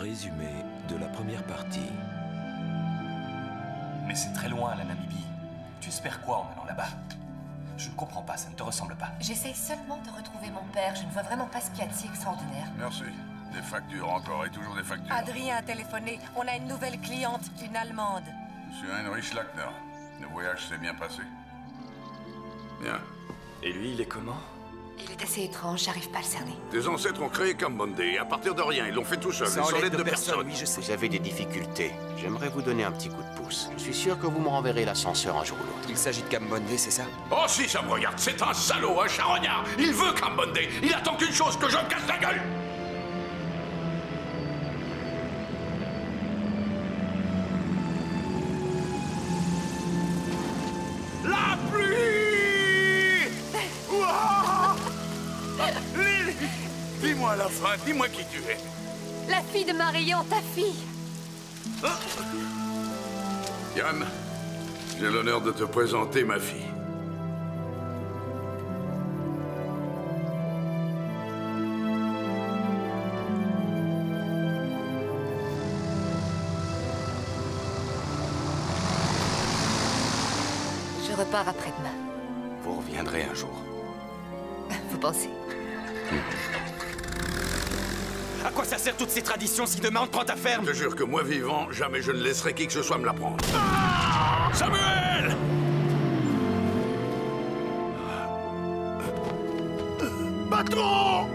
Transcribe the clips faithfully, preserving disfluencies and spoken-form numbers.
Résumé de la première partie. Mais c'est très loin, la Namibie. Tu espères quoi en allant là-bas? Je ne comprends pas, ça ne te ressemble pas. J'essaye seulement de retrouver mon père. Je ne vois vraiment pas ce qu'il y a de si extraordinaire. Merci. Des factures encore et toujours des factures. Adrien a téléphoné. On a une nouvelle cliente, une Allemande. Monsieur Heinrich Lackner. Le voyage s'est bien passé. Bien. Et lui, il est comment? Il est assez étrange, j'arrive pas à le cerner. Tes ancêtres ont créé Cambonde et à partir de rien, ils l'ont fait tout seuls, sans l'aide de personne. Oui, je sais. Vous avez des difficultés. J'aimerais vous donner un petit coup de pouce. Je suis sûr que vous me renverrez l'ascenseur un jour ou l'autre. Il s'agit de Cambonde, c'est ça? Oh si, ça me regarde, c'est un salaud, un charognard. Il veut Cambonde. Il attend qu'une chose, que je me casse la gueule. La pluie. Ouah. Lily, dis-moi à la fin, dis-moi qui tu es. La fille de Marion, ta fille. Yann, j'ai l'honneur de te présenter ma fille. Je repars après-demain. Vous reviendrez un jour. Vous pensez? À quoi ça sert toutes ces traditions si demain on te prend ta ferme? Je te jure que moi vivant, jamais je ne laisserai qui que ce soit me la prendre. Ah Samuel! Patron!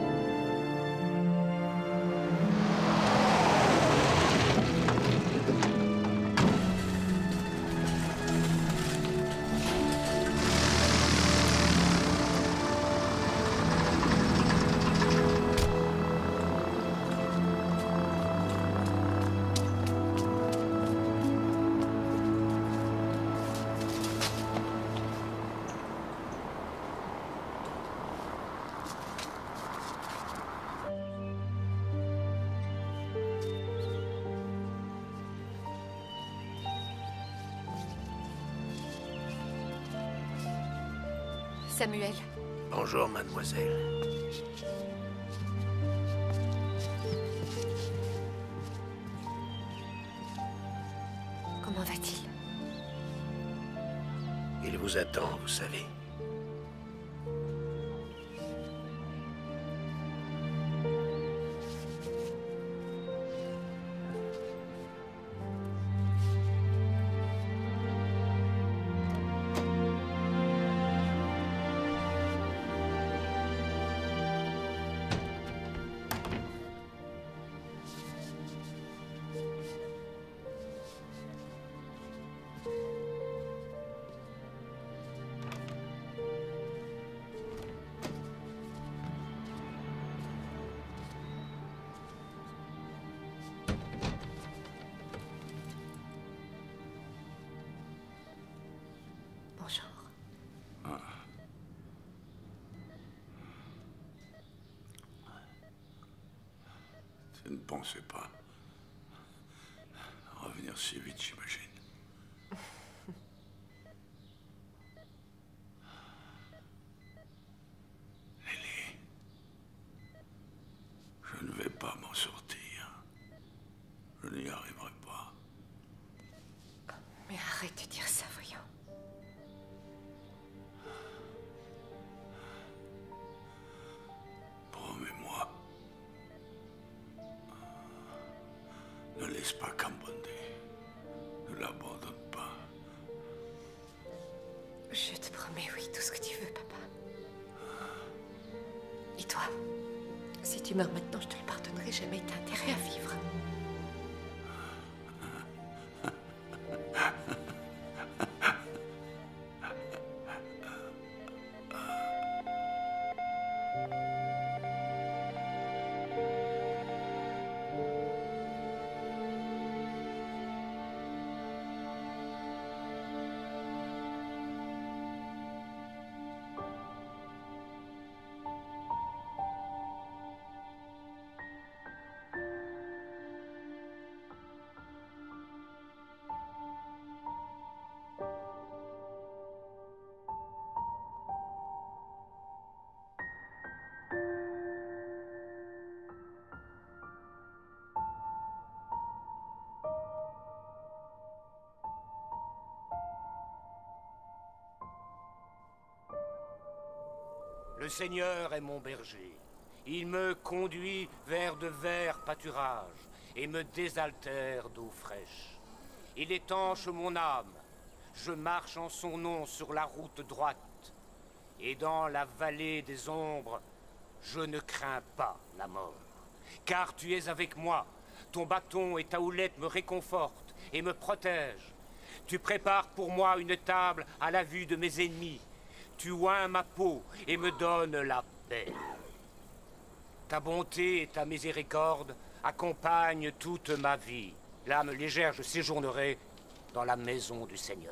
Samuel. Bonjour, mademoiselle. Comment va-t-il? Il vous attend, vous savez. Je ne pensais pas revenir si vite, j'imagine. Lily, je ne vais pas m'en sortir. Je n'y arriverai pas. Mais arrête de dire ça, voyons. Promets-moi. Ne laisse pas Cambonde. Ne l'abandonne pas. Je te promets, oui, tout ce que tu veux, papa. Et toi? Si tu meurs maintenant, je te le pardonnerai. Jamais t'as intérêt à vivre. Le Seigneur est mon berger. Il me conduit vers de verts pâturages et me désaltère d'eau fraîche. Il étanche mon âme. Je marche en son nom sur la route droite. Et dans la vallée des ombres, je ne crains pas la mort. Car tu es avec moi. Ton bâton et ta houlette me réconfortent et me protègent. Tu prépares pour moi une table à la vue de mes ennemis. Tu oins ma peau et me donnes la paix. Ta bonté et ta miséricorde accompagnent toute ma vie. L'âme légère, je séjournerai dans la maison du Seigneur.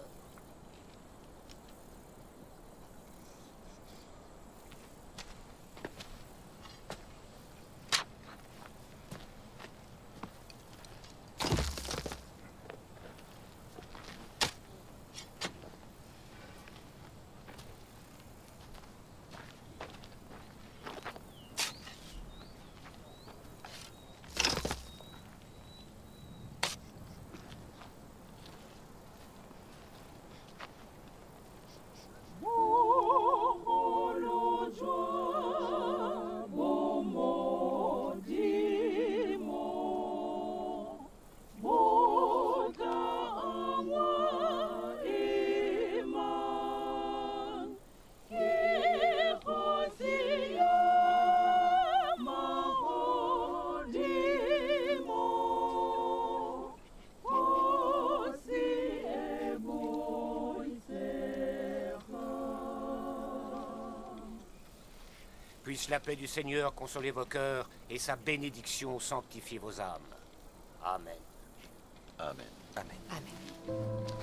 Puisse la paix du Seigneur consoler vos cœurs et sa bénédiction sanctifier vos âmes. Amen. Amen. Amen. Amen.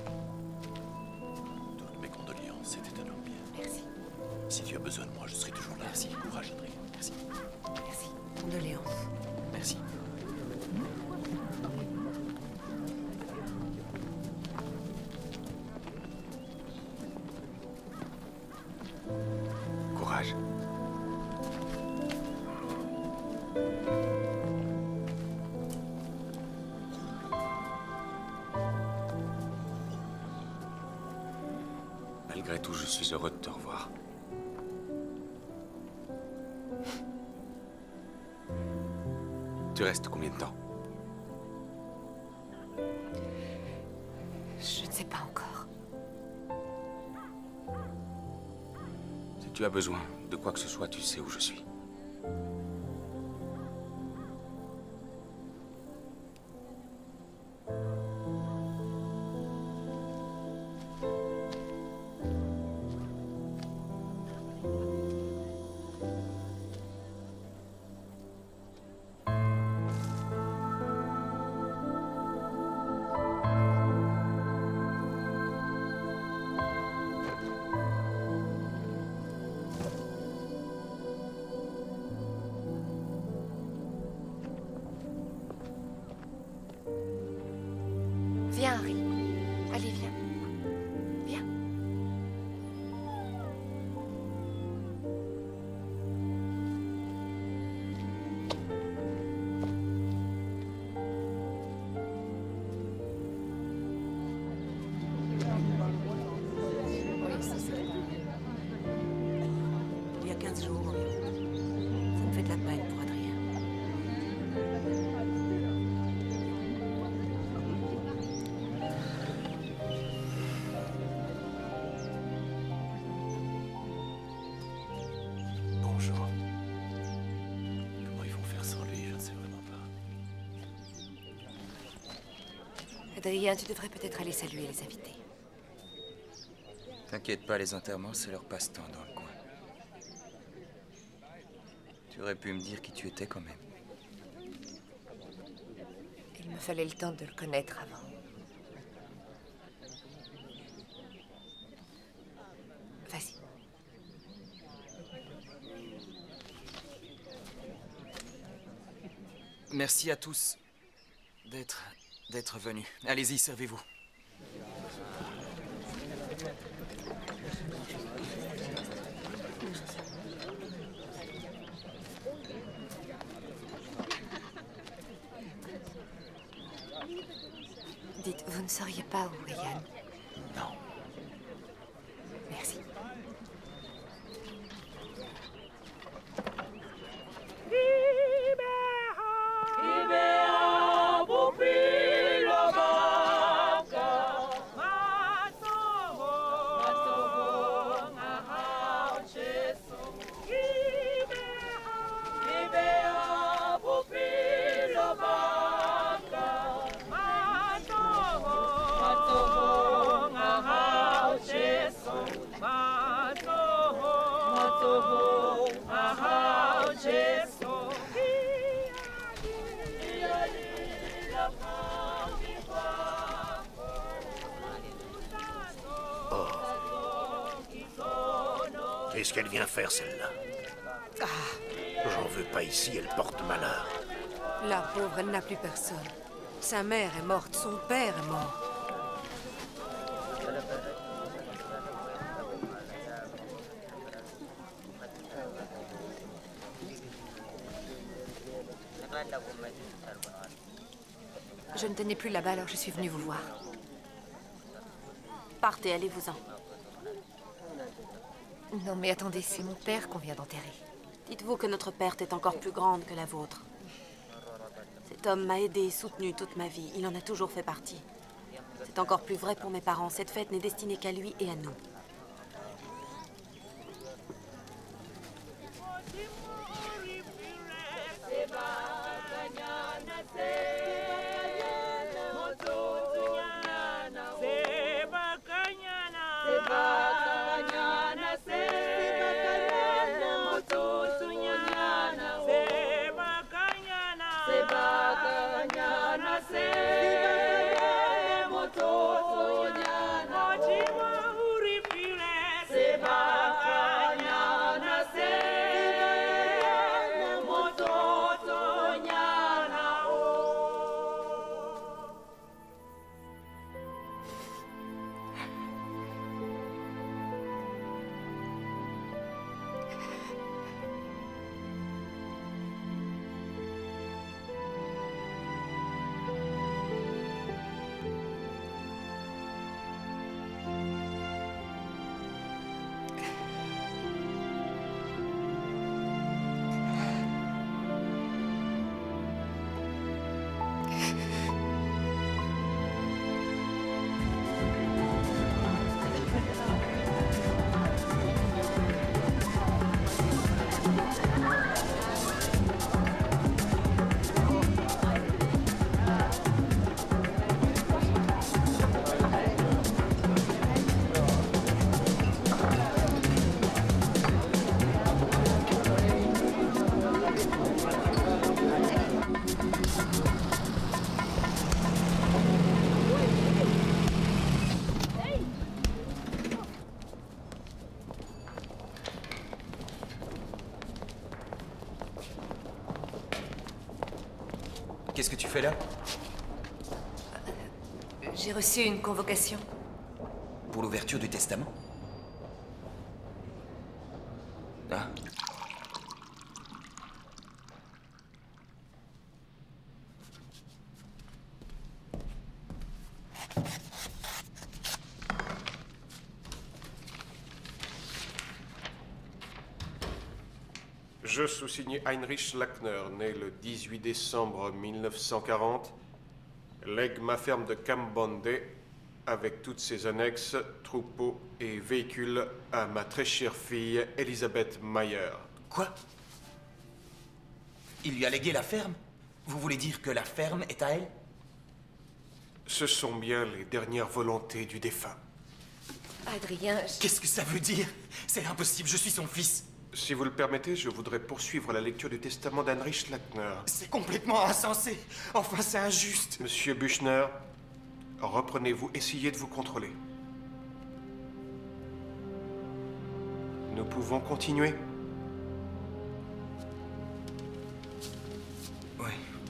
Toutes mes condoléances, c'était un homme bien. Merci. Si tu as besoin de moi, je serai toujours là. Merci. Courage, André. Merci. Merci. Condoléances. Merci. Courage. Malgré tout, je suis heureux de te revoir. Tu restes combien de temps? Je ne sais pas encore. Si tu as besoin de quoi que ce soit, tu sais où je suis. Viens, Harry. Allez, viens. Viens. Oui, c'est ça. Il y a quinze jours environ. Ça me fait de la peine pour Adrien. Bonjour. Comment ils vont faire sans lui, je ne sais vraiment pas. Adrien, tu devrais peut-être aller saluer les invités. T'inquiète pas, les enterrements, c'est leur passe-temps dans le coin. Tu aurais pu me dire qui tu étais quand même. Il me fallait le temps de le connaître avant. Vas-y. Merci à tous d'être... d'être venus. Allez-y, servez-vous. Dites, vous ne sauriez pas où est Yann? Non. Merci. Qu'est-ce qu'elle vient faire, celle-là? Ah, J'en veux pas ici, elle porte malheur. la pauvre, elle n'a plus personne. Sa mère est morte, son père est mort. Je ne tenais plus là-bas, alors je suis venue vous voir. Partez, allez-vous-en. Non, mais attendez, c'est mon père qu'on vient d'enterrer. Dites-vous que notre perte est encore plus grande que la vôtre. Cet homme m'a aidé et soutenu toute ma vie. Il en a toujours fait partie. C'est encore plus vrai pour mes parents. Cette fête n'est destinée qu'à lui et à nous. Qu'est-ce que tu fais là? J'ai reçu une convocation. Pour l'ouverture du testament? Ah. Je sous-signe Heinrich Lackner, né le dix-huit décembre mille neuf cent quarante, lègue ma ferme de Cambonde, avec toutes ses annexes, troupeaux et véhicules, à ma très chère fille, Elisabeth Mayer. Quoi? Il lui a légué la ferme? Vous voulez dire que la ferme est à elle? Ce sont bien les dernières volontés du défunt. Adrien, je... Qu'est-ce que ça veut dire? C'est impossible, je suis son fils. Si vous le permettez, je voudrais poursuivre la lecture du testament d'Heinrich Lackner. C'est complètement insensé. Enfin, c'est injuste. Monsieur Büchner, reprenez-vous, essayez de vous contrôler. Nous pouvons continuer? Oui.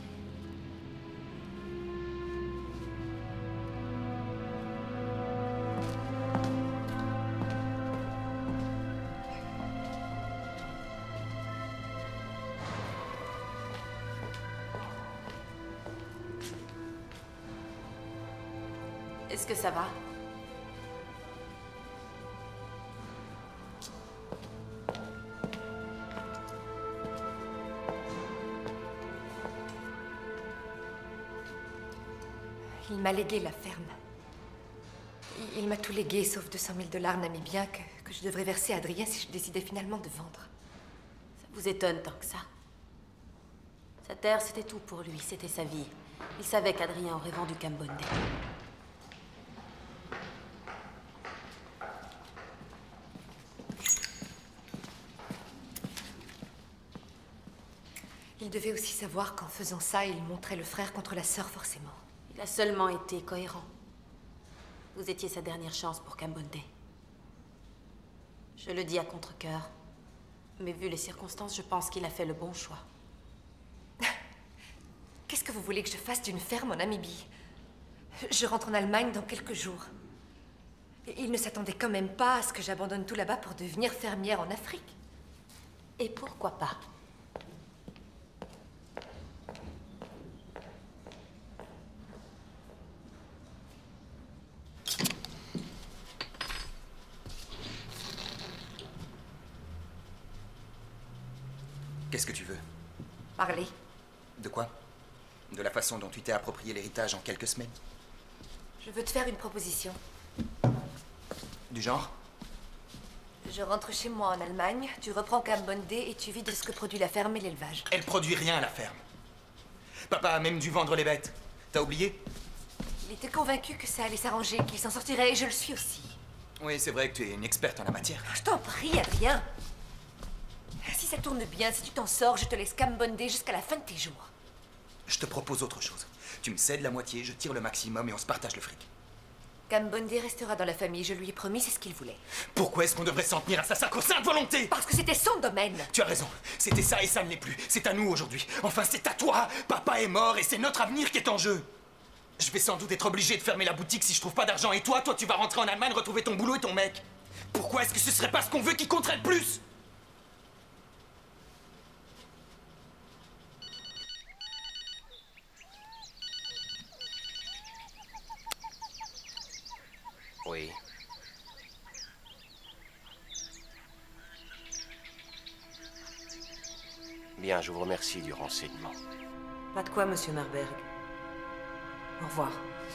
Est-ce que ça va? Il m'a légué la ferme. Il, il m'a tout légué, sauf deux cent mille dollars namibiens que, que je devrais verser à Adrien si je décidais finalement de vendre. Ça vous étonne tant que ça? Sa terre, c'était tout pour lui, c'était sa vie. Il savait qu'Adrien aurait vendu Cambonde. Il devait aussi savoir qu'en faisant ça, il montrait le frère contre la sœur forcément. Il a seulement été cohérent. Vous étiez sa dernière chance pour Cambonde. Je le dis à contre-cœur. Mais vu les circonstances, je pense qu'il a fait le bon choix. Qu'est-ce que vous voulez que je fasse d'une ferme en Namibie? Je rentre en Allemagne dans quelques jours. Et il ne s'attendait quand même pas à ce que j'abandonne tout là-bas pour devenir fermière en Afrique. Et pourquoi pas? Qu'est-ce que tu veux? Parlez. De quoi? De la façon dont tu t'es approprié l'héritage en quelques semaines? Je veux te faire une proposition. Du genre? Je rentre chez moi en Allemagne, tu reprends Cambonde et tu vis de ce que produit la ferme et l'élevage. Elle produit rien, la ferme. Papa a même dû vendre les bêtes. T'as oublié? Il était convaincu que ça allait s'arranger, qu'il s'en sortirait, et je le suis aussi. Oui, c'est vrai que tu es une experte en la matière. Je t'en prie, Adrien. Si ça tourne bien, si tu t'en sors, je te laisse Cambonde jusqu'à la fin de tes jours. Je te propose autre chose. Tu me cèdes la moitié, je tire le maximum et on se partage le fric. Cambonde restera dans la famille, je lui ai promis, c'est ce qu'il voulait. Pourquoi est-ce qu'on devrait s'en tenir à sa sacro-sainte volonté? Parce que c'était son domaine. Tu as raison, c'était ça et ça ne l'est plus. C'est à nous aujourd'hui. Enfin, c'est à toi. Papa est mort et c'est notre avenir qui est en jeu. Je vais sans doute être obligé de fermer la boutique si je trouve pas d'argent. Et toi, toi, tu vas rentrer en Allemagne, retrouver ton boulot et ton mec. Pourquoi est-ce que ce serait pas ce qu'on veut qui compterait le plus? Oui. Bien, je vous remercie du renseignement. Pas de quoi, monsieur Marberg. Au revoir.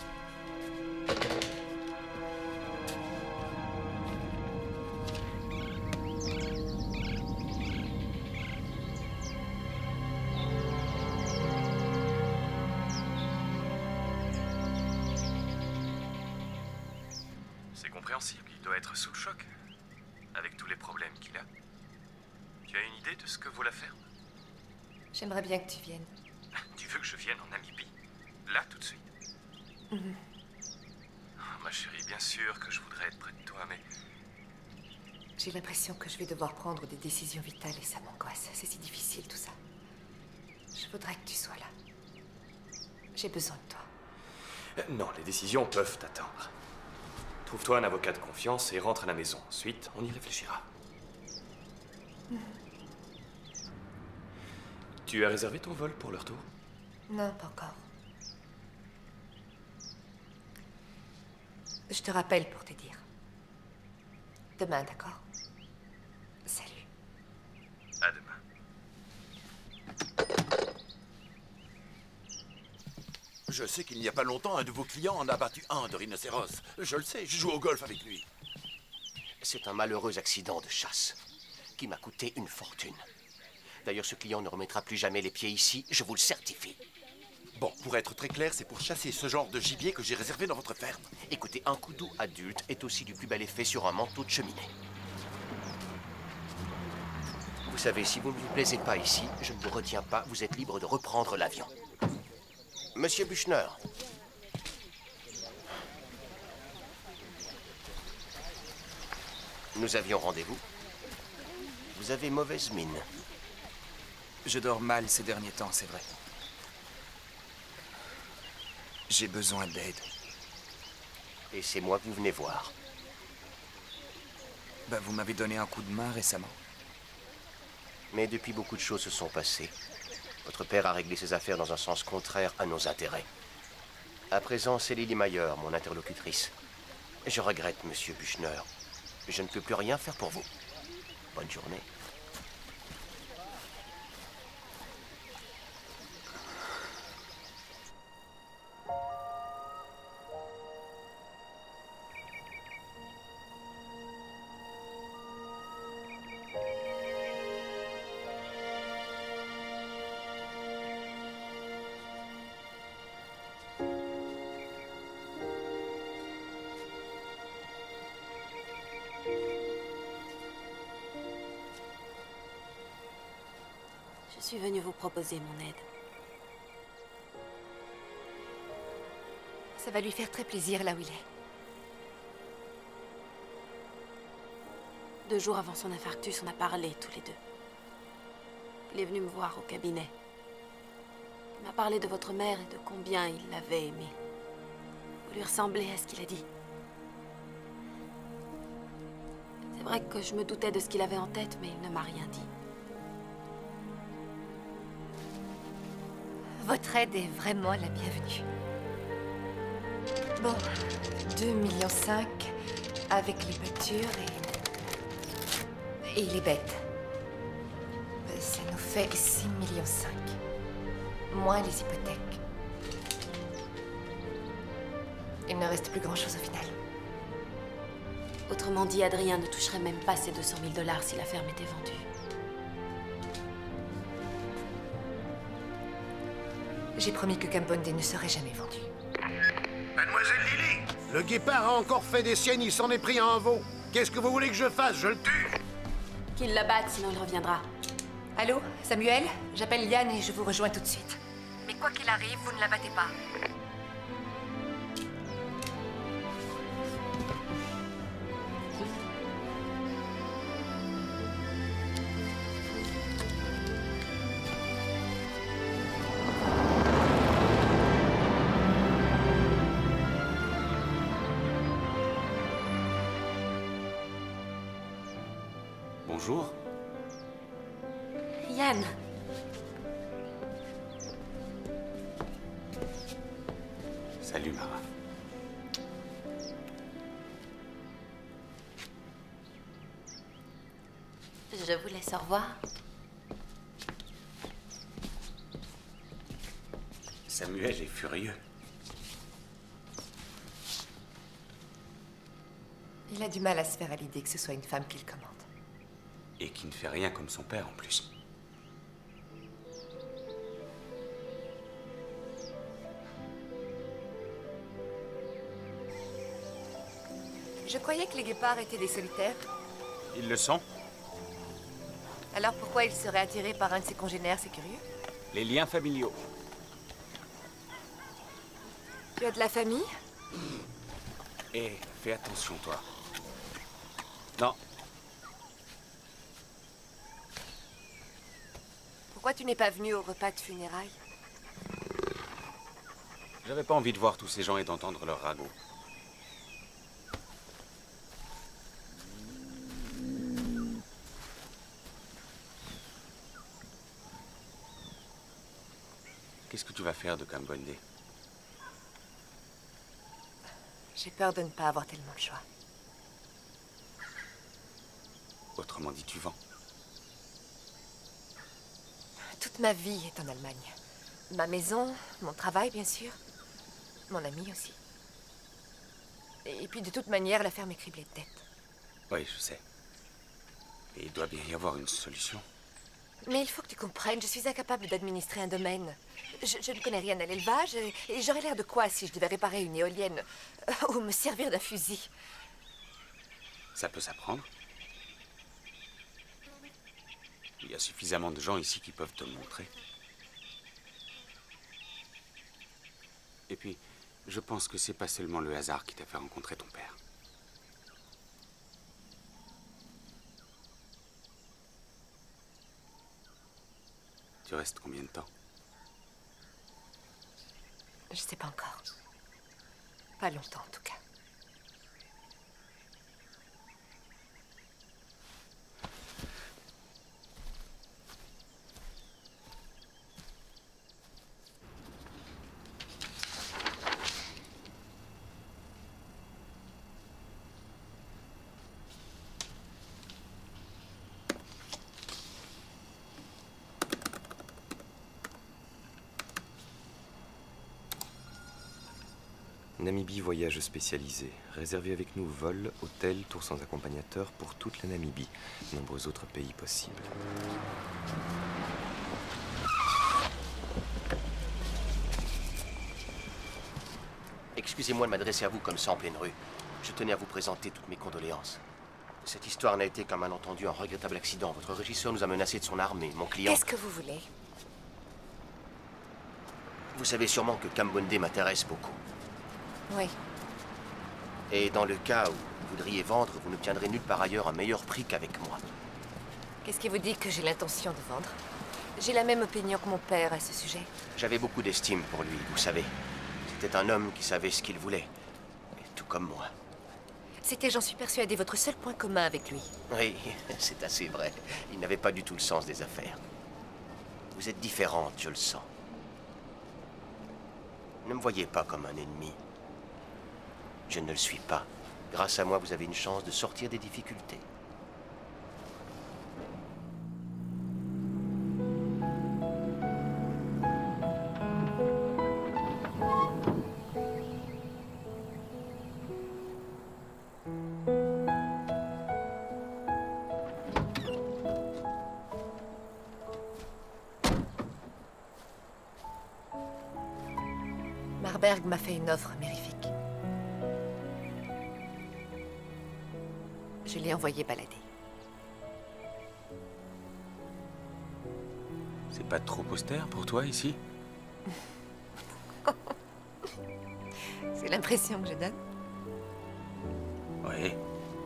C'est compréhensible, il doit être sous le choc, avec tous les problèmes qu'il a. Tu as une idée de ce que vaut la ferme? J'aimerais bien que tu viennes. Tu veux que je vienne en Namibie? Là, tout de suite? Mm-hmm. Oh, ma chérie, bien sûr que je voudrais être près de toi, mais... J'ai l'impression que je vais devoir prendre des décisions vitales et ça m'angoisse. C'est si difficile, tout ça. Je voudrais que tu sois là. J'ai besoin de toi. Euh, non, les décisions peuvent attendre. Trouve-toi un avocat de confiance et rentre à la maison. Ensuite, on y réfléchira. Mm. Tu as réservé ton vol pour le retour? Non, pas encore. Je te rappelle pour te dire. Demain, d'accord? Salut. À demain. Je sais qu'il n'y a pas longtemps, un de vos clients en a battu un de rhinocéros. Je le sais, je joue au golf avec lui. C'est un malheureux accident de chasse qui m'a coûté une fortune. D'ailleurs, ce client ne remettra plus jamais les pieds ici, je vous le certifie. Bon, pour être très clair, c'est pour chasser ce genre de gibier que j'ai réservé dans votre ferme. Écoutez, un koudou adulte est aussi du plus bel effet sur un manteau de cheminée. Vous savez, si vous ne vous plaisez pas ici, je ne vous retiens pas, vous êtes libre de reprendre l'avion. Monsieur Büchner. Nous avions rendez-vous. Vous avez mauvaise mine. Je dors mal ces derniers temps, c'est vrai. J'ai besoin d'aide. Et c'est moi que vous venez voir. Ben, vous m'avez donné un coup de main récemment. Mais depuis, beaucoup de choses se sont passées. Votre père a réglé ses affaires dans un sens contraire à nos intérêts. À présent, c'est Lily Mayer, mon interlocutrice. Je regrette, monsieur Büchner. Je ne peux plus rien faire pour vous. Bonne journée. Je suis venue vous proposer mon aide. Ça va lui faire très plaisir là où il est. Deux jours avant son infarctus, on a parlé tous les deux. Il est venu me voir au cabinet. Il m'a parlé de votre mère et de combien il l'avait aimée. Vous lui ressemblez à ce qu'il a dit. C'est vrai que je me doutais de ce qu'il avait en tête, mais il ne m'a rien dit. Votre aide est vraiment la bienvenue. Bon, deux virgule cinq millions avec les pâtures et... et les bêtes. Ça nous fait six virgule cinq millions. Moins les hypothèques. Il ne reste plus grand-chose au final. Autrement dit, Adrien ne toucherait même pas ces deux cent mille dollars si la ferme était vendue. J'ai promis que Cambondé ne serait jamais vendu. Mademoiselle Lily, le guépard a encore fait des siennes, il s'en est pris à un veau. Qu'est-ce que vous voulez que je fasse? Je le tue? Qu'il la batte, sinon il reviendra. Allô, Samuel? J'appelle Yann et je vous rejoins tout de suite. Mais quoi qu'il arrive, vous ne la battez pas. Bonjour. Yann. Salut, Mara. Je vous laisse au revoir. Samuel est furieux. Il a du mal à se faire à l'idée que ce soit une femme qu'il commande. Et qui ne fait rien comme son père en plus. Je croyais que les guépards étaient des solitaires. Ils le sont. Alors pourquoi il serait attiré par un de ses congénères, c'est curieux? Les liens familiaux. Tu as de la famille? Et fais attention, toi. Non. Pourquoi tu n'es pas venu au repas de funérailles? J'avais pas envie de voir tous ces gens et d'entendre leur ragot. Qu'est-ce que tu vas faire de Cambondé? J'ai peur de ne pas avoir tellement le choix. Autrement dit, tu vends. Toute ma vie est en Allemagne. Ma maison, mon travail, bien sûr. Mon ami aussi. Et puis, de toute manière, la ferme est criblée de dettes. Oui, je sais. Et il doit bien y avoir une solution. Mais il faut que tu comprennes, je suis incapable d'administrer un domaine. Je, je ne connais rien à l'élevage, et, et j'aurais l'air de quoi si je devais réparer une éolienne euh, ou me servir d'un fusil? Ça peut s'apprendre. Il y a suffisamment de gens ici qui peuvent te le montrer. Et puis, je pense que c'est pas seulement le hasard qui t'a fait rencontrer ton père. Tu restes combien de temps? Je sais pas encore. Pas longtemps, en tout cas. Namibie voyage spécialisé. Réservé avec nous vol, hôtel, tour sans accompagnateur pour toute la Namibie. Nombreux autres pays possibles. Excusez-moi de m'adresser à vous comme ça en pleine rue. Je tenais à vous présenter toutes mes condoléances. Cette histoire n'a été qu'un malentendu, un regrettable accident. Votre régisseur nous a menacés de son arme et mon client... Qu'est-ce que vous voulez? Vous savez sûrement que Cambondé m'intéresse beaucoup. Oui. Et dans le cas où vous voudriez vendre, vous n'obtiendrez nulle part ailleurs un meilleur prix qu'avec moi. Qu'est-ce qui vous dit que j'ai l'intention de vendre? J'ai la même opinion que mon père à ce sujet. J'avais beaucoup d'estime pour lui, vous savez. C'était un homme qui savait ce qu'il voulait. Et tout comme moi. C'était, j'en suis persuadée, votre seul point commun avec lui. Oui, c'est assez vrai. Il n'avait pas du tout le sens des affaires. Vous êtes différente, je le sens. Ne me voyez pas comme un ennemi. Je ne le suis pas. Grâce à moi, vous avez une chance de sortir des difficultés. Marberg m'a fait une offre mirifique. Je l'ai envoyé balader. C'est pas trop austère pour toi, ici? C'est l'impression que je donne. Oui.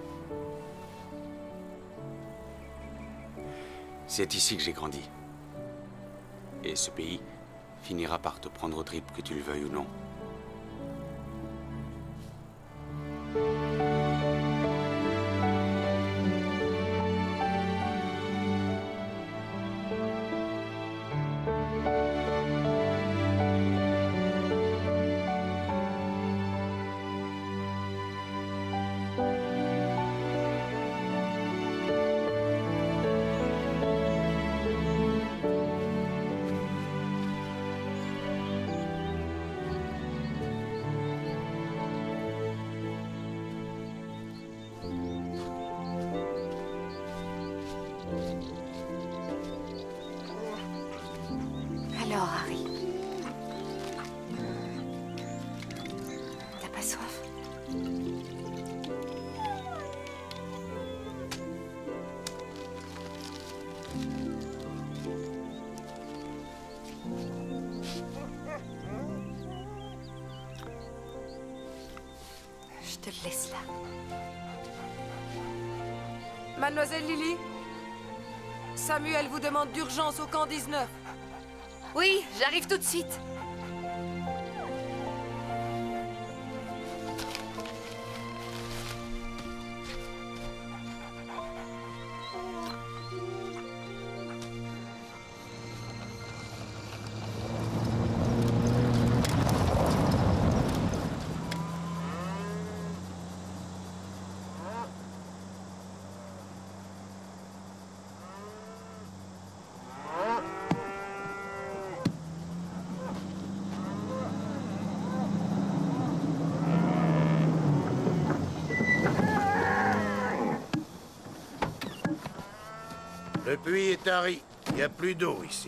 C'est ici que j'ai grandi. Et ce pays finira par te prendre aux tripes, que tu le veuilles ou non. Alors, Harry. T'as pas soif? Je te le laisse là. Mademoiselle Lily, Samuel vous demande d'urgence au camp dix-neuf. Oui, j'arrive tout de suite. Le puits est tari. Il n'y a plus d'eau ici.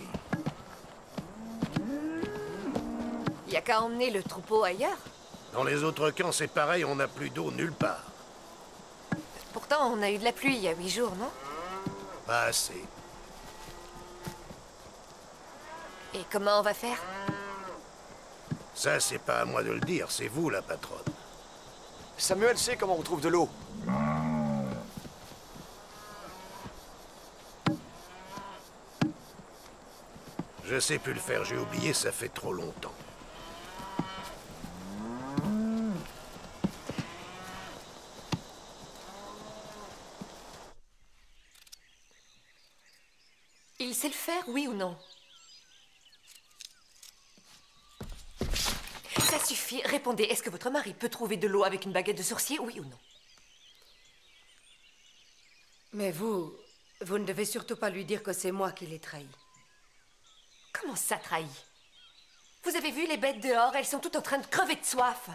Il n'y a qu'à emmener le troupeau ailleurs. Dans les autres camps, c'est pareil, on n'a plus d'eau nulle part. Pourtant, on a eu de la pluie il y a huit jours, non? Pas assez. Et comment on va faire? Ça, c'est pas à moi de le dire, c'est vous, la patronne. Samuel sait comment on trouve de l'eau. Je sais plus le faire, j'ai oublié, ça fait trop longtemps. Il sait le faire, oui ou non? Ça suffit, répondez. Est-ce que votre mari peut trouver de l'eau avec une baguette de sorcier, oui ou non? Mais vous, vous ne devez surtout pas lui dire que c'est moi qui l'ai trahi. Comment ça trahi? Vous avez vu les bêtes dehors? Elles sont toutes en train de crever de soif.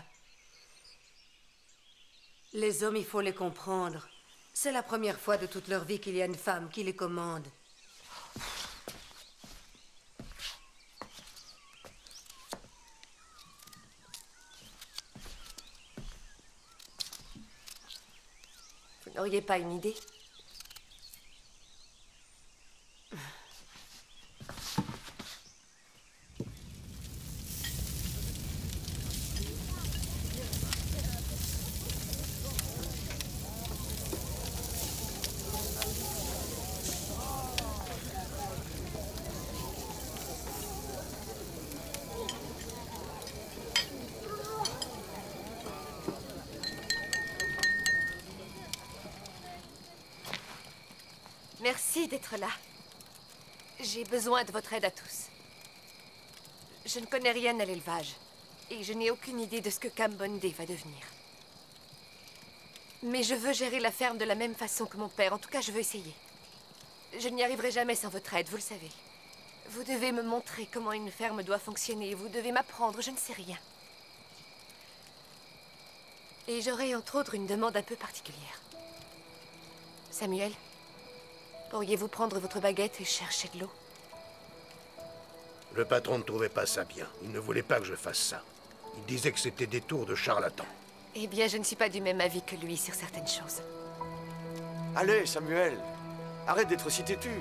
Les hommes, il faut les comprendre. C'est la première fois de toute leur vie qu'il y a une femme qui les commande. Vous n'auriez pas une idée? Merci d'être là. J'ai besoin de votre aide à tous. Je ne connais rien à l'élevage. Et je n'ai aucune idée de ce que Cambonde va devenir. Mais je veux gérer la ferme de la même façon que mon père. En tout cas, je veux essayer. Je n'y arriverai jamais sans votre aide, vous le savez. Vous devez me montrer comment une ferme doit fonctionner. Vous devez m'apprendre, je ne sais rien. Et j'aurai entre autres une demande un peu particulière. Samuel, pourriez-vous prendre votre baguette et chercher de l'eau? Le patron ne trouvait pas ça bien. Il ne voulait pas que je fasse ça. Il disait que c'était des tours de charlatans. Eh bien, je ne suis pas du même avis que lui sur certaines choses. Allez, Samuel, arrête d'être si têtu.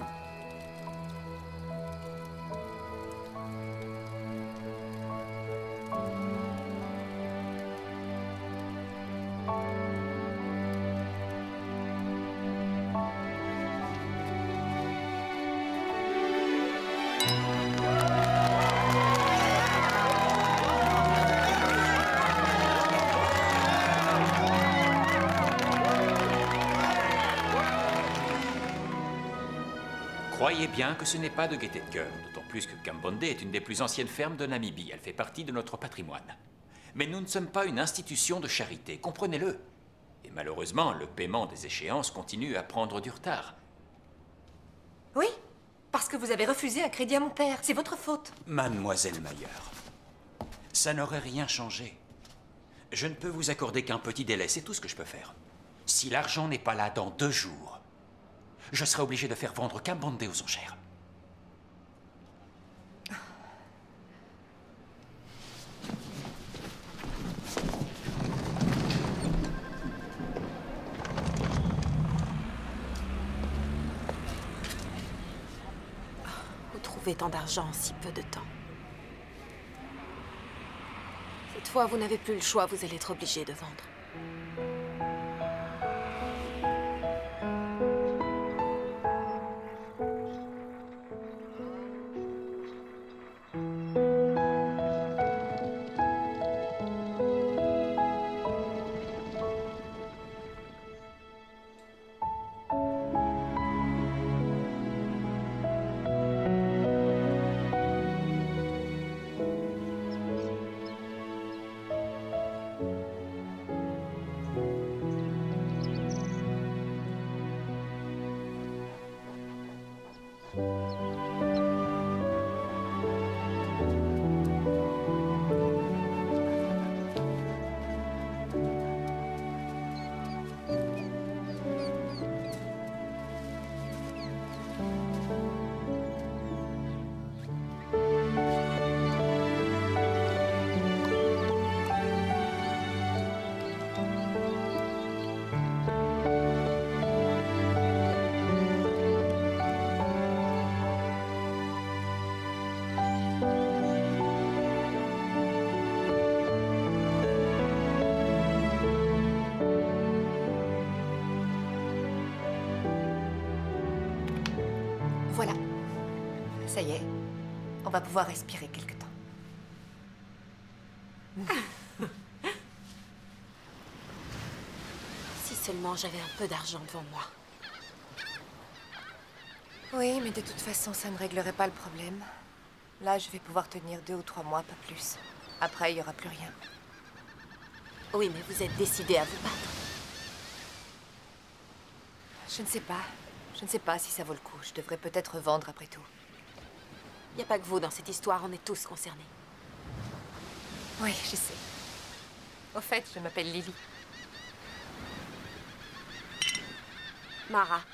Croyez bien que ce n'est pas de gaieté de cœur, d'autant plus que Cambonde est une des plus anciennes fermes de Namibie. Elle fait partie de notre patrimoine. Mais nous ne sommes pas une institution de charité, comprenez-le. Et malheureusement, le paiement des échéances continue à prendre du retard. Oui, parce que vous avez refusé un crédit à mon père. C'est votre faute. Mademoiselle Mayer, ça n'aurait rien changé. Je ne peux vous accorder qu'un petit délai, c'est tout ce que je peux faire. Si l'argent n'est pas là dans deux jours, je serai obligé de faire vendre Cambonde aux enchères. Vous trouvez tant d'argent en si peu de temps. Cette fois, vous n'avez plus le choix, vous allez être obligé de vendre. Voilà. Ça y est. On va pouvoir respirer quelque temps. Si seulement j'avais un peu d'argent devant moi. Oui, mais de toute façon, ça ne réglerait pas le problème. Là, je vais pouvoir tenir deux ou trois mois, pas plus. Après, il n'y aura plus rien. Oui, mais vous êtes décidé à vous battre. Je ne sais pas. Je ne sais pas si ça vaut le coup. Je devrais peut-être vendre après tout. Il n'y a pas que vous dans cette histoire, on est tous concernés. Oui, je sais. Au fait, je m'appelle Lily. Mara.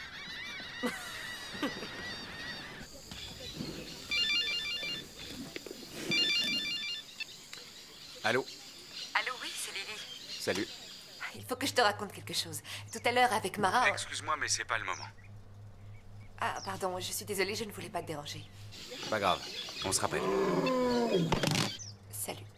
Allô? Allô, oui, c'est Lily. Salut. Il faut que je te raconte quelque chose. Tout à l'heure, avec Mara... on- Excuse-moi, mais c'est pas le moment. Ah, pardon, je suis désolée, je ne voulais pas te déranger. Pas grave, on se rappelle. Salut.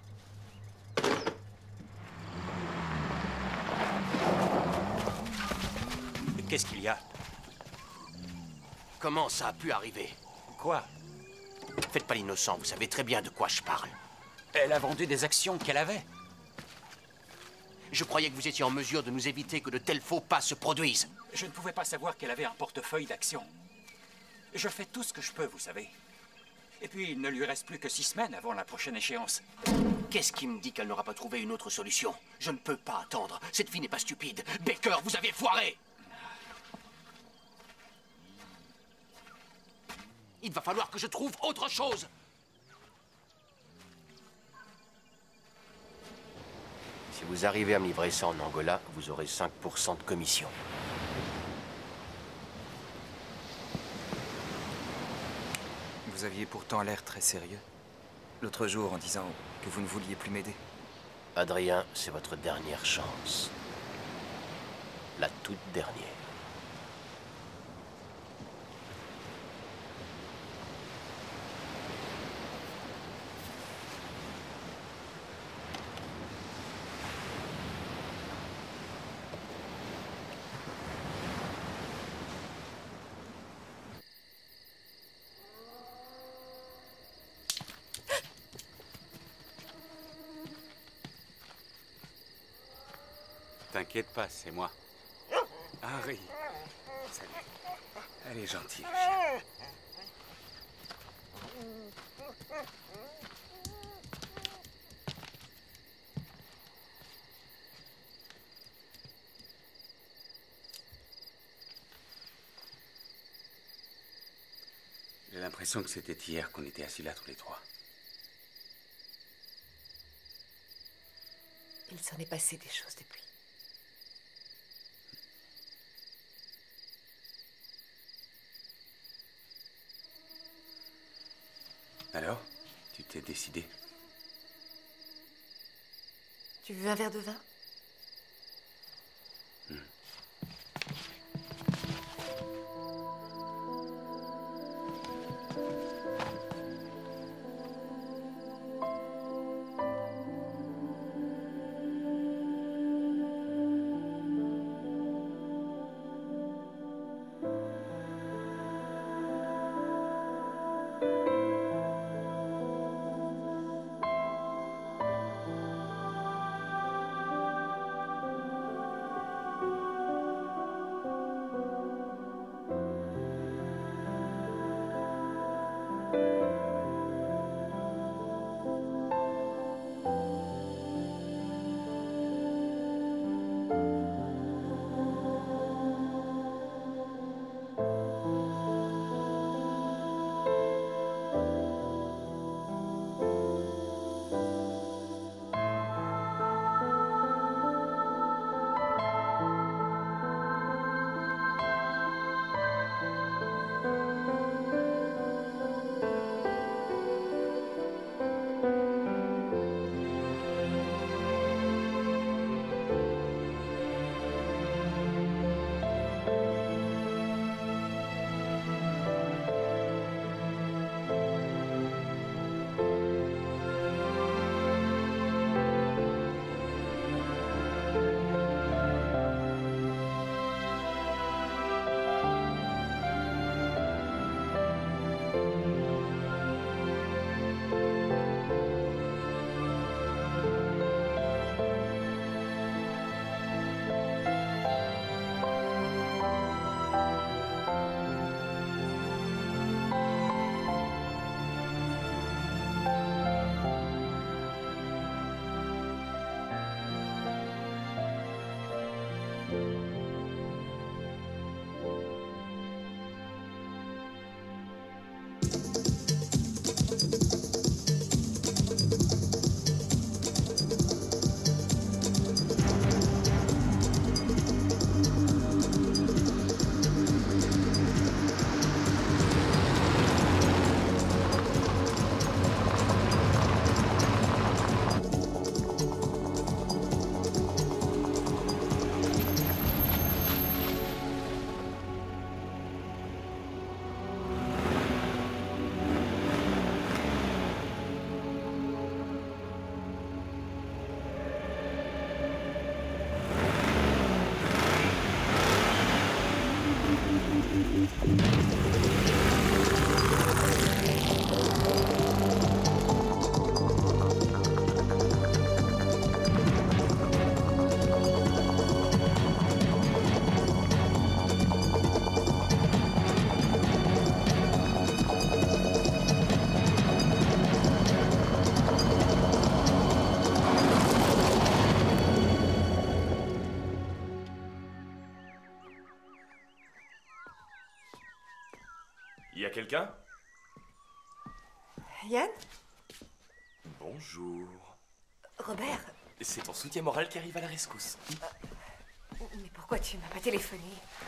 Qu'est-ce qu'il y a? Comment ça a pu arriver? Quoi? Faites pas l'innocent, vous savez très bien de quoi je parle. Elle a vendu des actions qu'elle avait. Je croyais que vous étiez en mesure de nous éviter que de tels faux pas se produisent. Je ne pouvais pas savoir qu'elle avait un portefeuille d'actions. Je fais tout ce que je peux, vous savez. Et puis, il ne lui reste plus que six semaines avant la prochaine échéance. Qu'est-ce qui me dit qu'elle n'aura pas trouvé une autre solution? Je ne peux pas attendre. Cette fille n'est pas stupide. Baker, vous avez foiré! Il va falloir que je trouve autre chose. Si vous arrivez à me livrer ça en Angola, vous aurez cinq pour cent de commission. Vous aviez pourtant l'air très sérieux. L'autre jour en disant que vous ne vouliez plus m'aider. Adrien, c'est votre dernière chance. La toute dernière. T'inquiète pas, c'est moi. Harry. Salut. Elle est gentille. J'ai l'impression que c'était hier qu'on était assis là tous les trois. Il s'en est passé des choses depuis. Alors, tu t'es décidé? Tu veux un verre de vin? Hmm. quelqu'un? Yann? Bonjour. Robert? C'est ton soutien moral qui arrive à la rescousse. Mais pourquoi tu m'as pas téléphoné?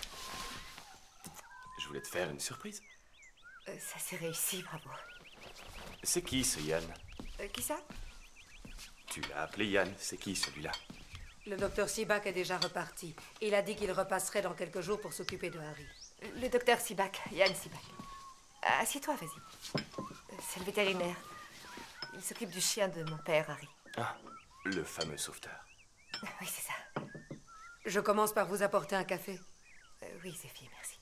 Je voulais te faire une surprise. Euh, ça s'est réussi, bravo. C'est qui ce Yann? Euh, qui ça? Tu l'as appelé Yann, c'est qui celui-là? Le docteur Sibak est déjà reparti. Il a dit qu'il repasserait dans quelques jours pour s'occuper de Harry. Le docteur Sibak, Yann Sibak. Assieds-toi, vas-y. C'est le vétérinaire. Il s'occupe du chien de mon père, Harry. Ah, le fameux sauveteur. Oui, c'est ça. Je commence par vous apporter un café. Euh, oui, Zéphie, merci.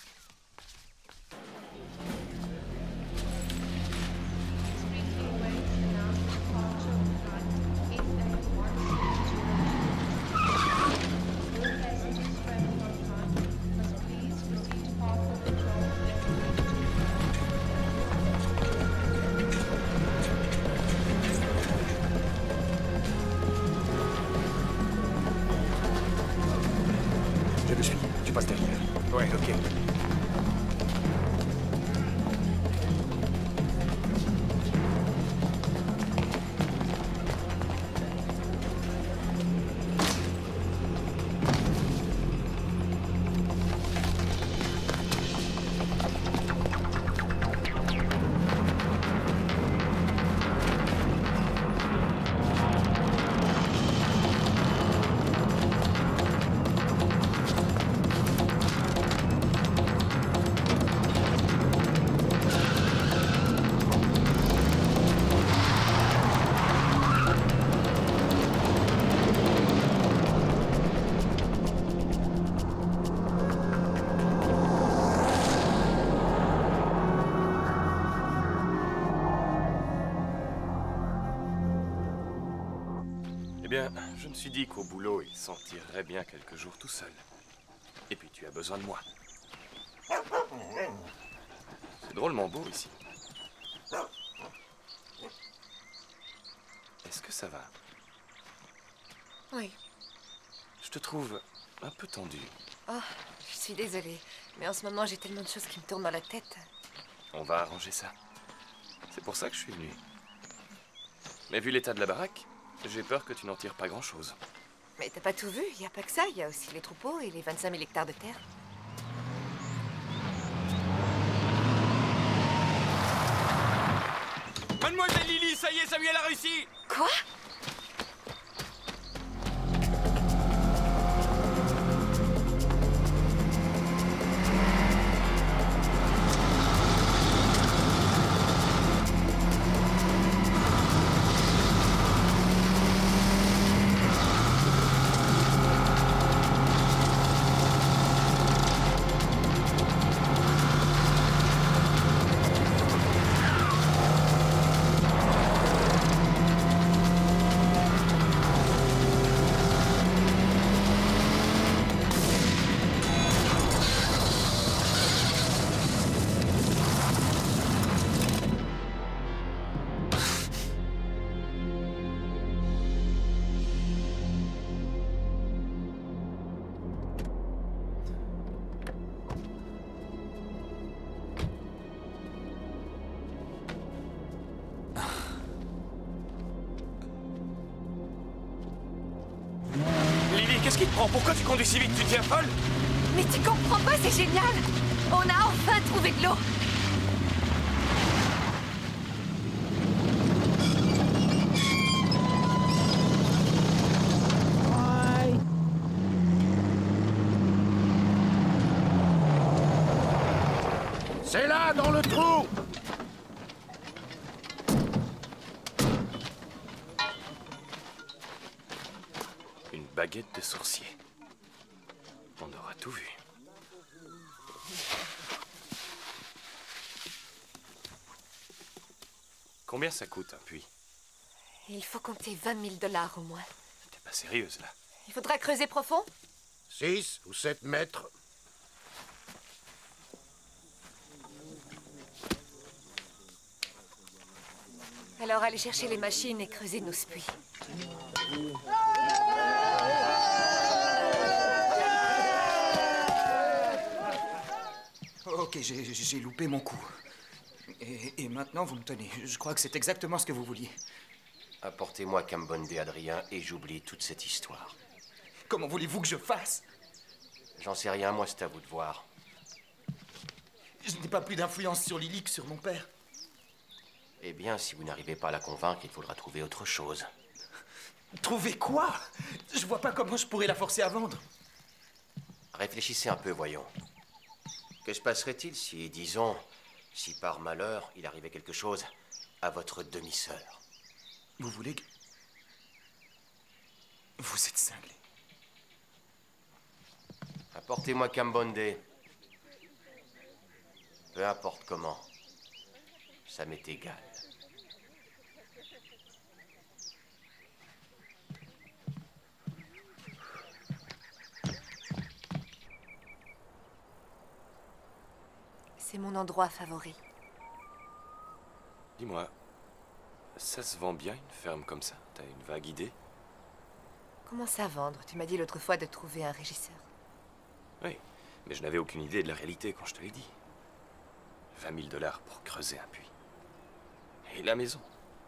Je le suis. Tu passes derrière. Ouais, ok. Eh bien, je me suis dit qu'au boulot, il s'en tirerait bien quelques jours tout seul. Et puis tu as besoin de moi. C'est drôlement beau ici. Est-ce que ça va? Oui. Je te trouve un peu tendu. Oh, je suis désolée. Mais en ce moment, j'ai tellement de choses qui me tournent dans la tête. On va arranger ça. C'est pour ça que je suis venu. Mais vu l'état de la baraque, j'ai peur que tu n'en tires pas grand-chose. Mais t'as pas tout vu, il n'y a pas que ça, il y a aussi les troupeaux et les vingt-cinq mille hectares de terre. Mademoiselle Lily, ça y est, Samuel a réussi! Quoi? Qu'est-ce qui te prend? Pourquoi tu conduis si vite? Tu deviens folle? Mais tu comprends pas, c'est génial! On a enfin trouvé de l'eau! C'est là, dans le trou! Une baguette de sorcier. On aura tout vu. Combien ça coûte un puits? Il faut compter vingt mille dollars au moins. T'es pas sérieuse là? Il faudra creuser profond? Six ou sept mètres. Alors allez chercher les machines et creuser nos puits. Oh, Ok, j'ai loupé mon coup. Et, et maintenant, vous me tenez. Je crois que c'est exactement ce que vous vouliez. Apportez-moi Cambonde, Adrien, et j'oublie toute cette histoire. Comment voulez-vous que je fasse? J'en sais rien, moi, c'est à vous de voir. Je n'ai pas plus d'influence sur Lily que sur mon père. Eh bien, si vous n'arrivez pas à la convaincre, il faudra trouver autre chose. Trouver quoi? Je vois pas comment je pourrais la forcer à vendre. Réfléchissez un peu, voyons. Que se passerait-il si, disons, si par malheur, il arrivait quelque chose à votre demi-sœur? Vous voulez que... Vous êtes cinglé. Apportez-moi Cambonde. Peu importe comment. Ça m'est égal. C'est mon endroit favori. Dis-moi, ça se vend bien une ferme comme ça? T'as une vague idée? Comment ça vendre? Tu m'as dit l'autre fois de trouver un régisseur. Oui, mais je n'avais aucune idée de la réalité quand je te l'ai dit. vingt mille dollars pour creuser un puits. Et la maison.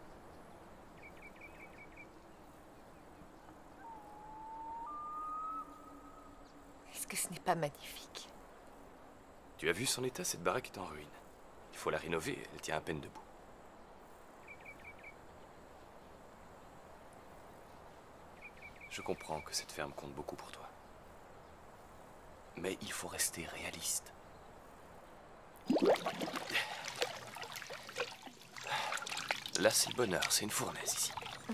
Est-ce que ce n'est pas magnifique? Tu as vu son état? Cette baraque est en ruine. Il faut la rénover, elle tient à peine debout. Je comprends que cette ferme compte beaucoup pour toi. Mais il faut rester réaliste. Là, c'est le bonheur, c'est une fournaise ici.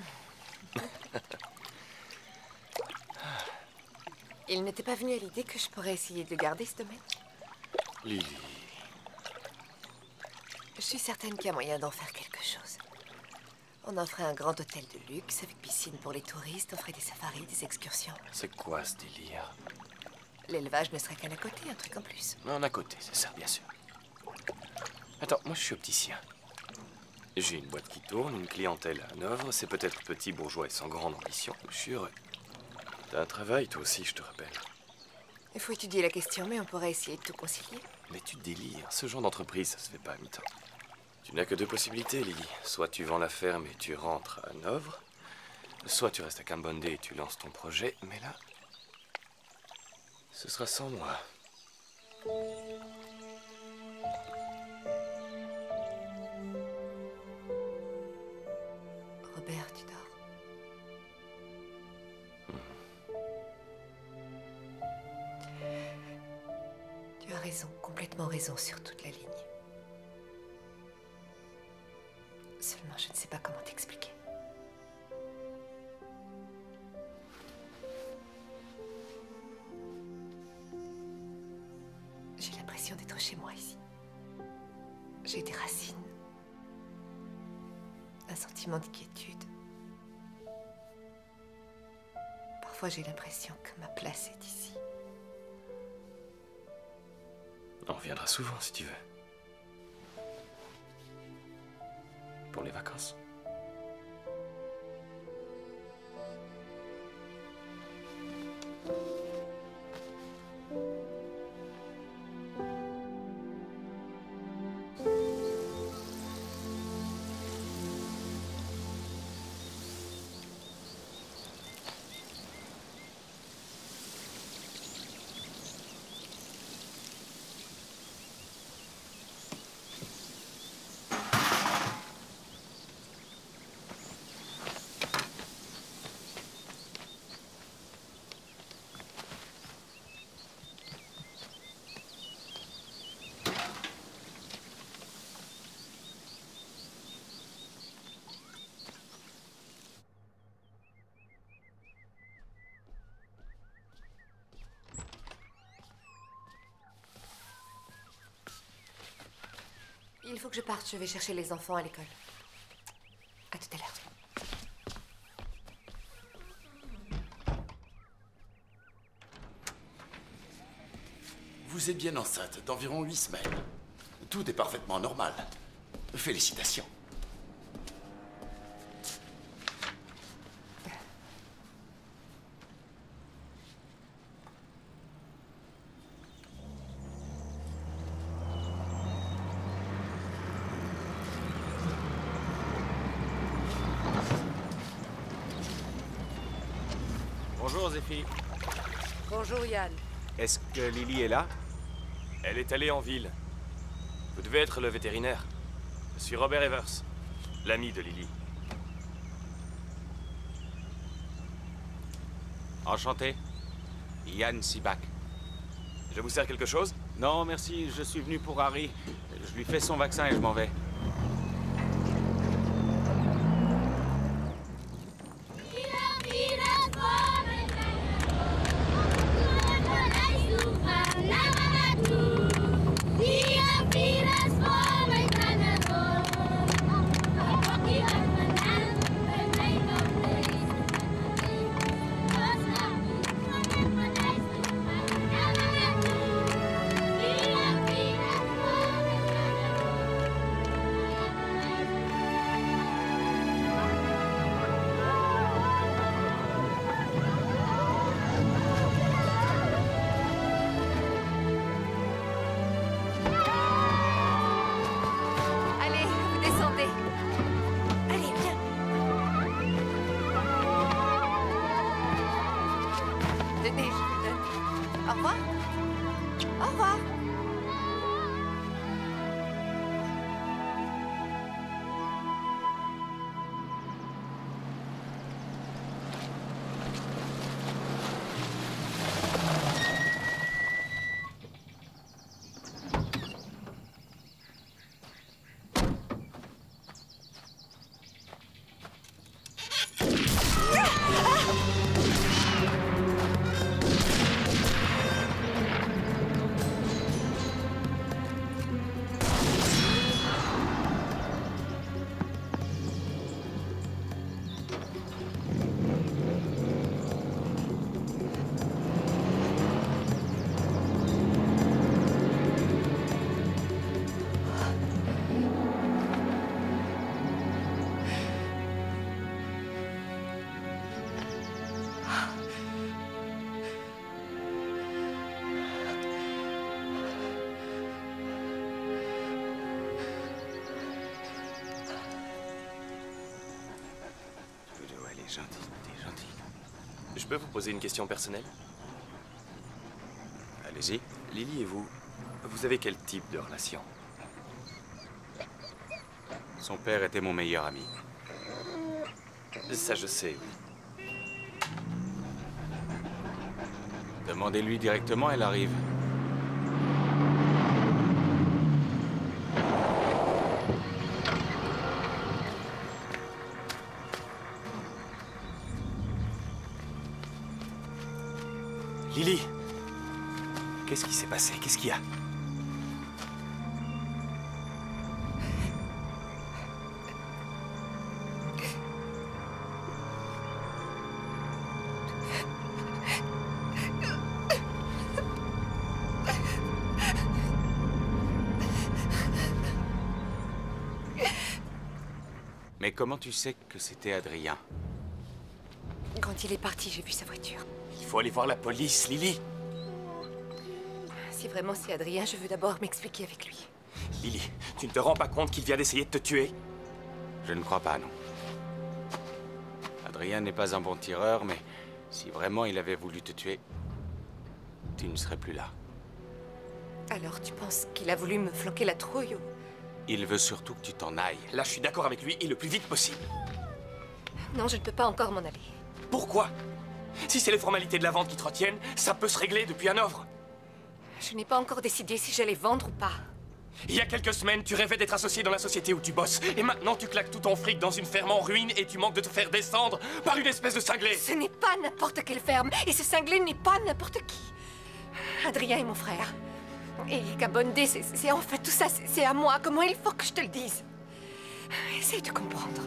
Il n'était pas venu à l'idée que je pourrais essayer de garder ce domaine? Lily. Je suis certaine qu'il y a moyen d'en faire quelque chose. On en ferait un grand hôtel de luxe avec piscine pour les touristes, on ferait des safaris, des excursions. C'est quoi ce délire? L'élevage ne serait qu'un à côté, un truc en plus. Non, à côté, c'est ça, bien sûr. Attends, moi je suis opticien. J'ai une boîte qui tourne, une clientèle à Hanovre, c'est peut-être petit, bourgeois et sans grande ambition, je suis heureux. T'as un travail, toi aussi, je te rappelle. Il faut étudier la question, mais on pourrait essayer de tout concilier. Mais tu délires, ce genre d'entreprise, ça se fait pas à mi-temps. Tu n'as que deux possibilités, Lily. Soit tu vends la ferme et tu rentres à Hanovre, soit tu restes à Cambonde et tu lances ton projet, mais là, ce sera sans moi. Robert, tu dors? Tu as raison, complètement raison sur toute la ligne. Seulement, je ne sais pas comment t'expliquer. J'ai l'impression d'être chez moi ici. J'ai des racines. Un sentiment d'inquiétude. Parfois, j'ai l'impression que ma place est ici. On reviendra souvent, si tu veux. Pour les vacances. Il faut que je parte, je vais chercher les enfants à l'école. À tout à l'heure. Vous êtes bien enceinte d'environ huit semaines. Tout est parfaitement normal. Félicitations. Bonjour, Zéphi. Bonjour, Yann. Est-ce que Lily est là? Elle est allée en ville. Vous devez être le vétérinaire. Je suis Robert Evers, l'ami de Lily. Enchanté. Yann Sibak. Je vous sers quelque chose? Non, merci. Je suis venu pour Harry. Je lui fais son vaccin et je m'en vais. Gentil, t'es gentil. Je peux vous poser une question personnelle? Allez-y. Lily et vous, vous avez quel type de relation? Son père était mon meilleur ami. Ça, je sais, oui. Demandez-lui directement, elle arrive. Lily! Qu'est-ce qui s'est passé? Qu'est-ce qu'il y a? Mais comment tu sais que c'était Adrien? Quand il est parti, j'ai vu sa voiture. Il faut aller voir la police, Lily. Si vraiment c'est Adrien, je veux d'abord m'expliquer avec lui. Lily, tu ne te rends pas compte qu'il vient d'essayer de te tuer? Je ne crois pas, non. Adrien n'est pas un bon tireur, mais si vraiment il avait voulu te tuer, tu ne serais plus là. Alors tu penses qu'il a voulu me flanquer la trouille ou... Il veut surtout que tu t'en ailles. Là, je suis d'accord avec lui et le plus vite possible. Non, je ne peux pas encore m'en aller. Pourquoi? Si c'est les formalités de la vente qui te retiennent, ça peut se régler depuis Hanovre. Je n'ai pas encore décidé si j'allais vendre ou pas. Il y a quelques semaines, tu rêvais d'être associé dans la société où tu bosses. Et maintenant, tu claques tout ton fric dans une ferme en ruine et tu manques de te faire descendre par une espèce de cinglé. Ce n'est pas n'importe quelle ferme. Et ce cinglé n'est pas n'importe qui. Adrien est mon frère. Et Kabondé, c'est en fait tout ça, c'est à moi. Comment il faut que je te le dise? Essaye de comprendre.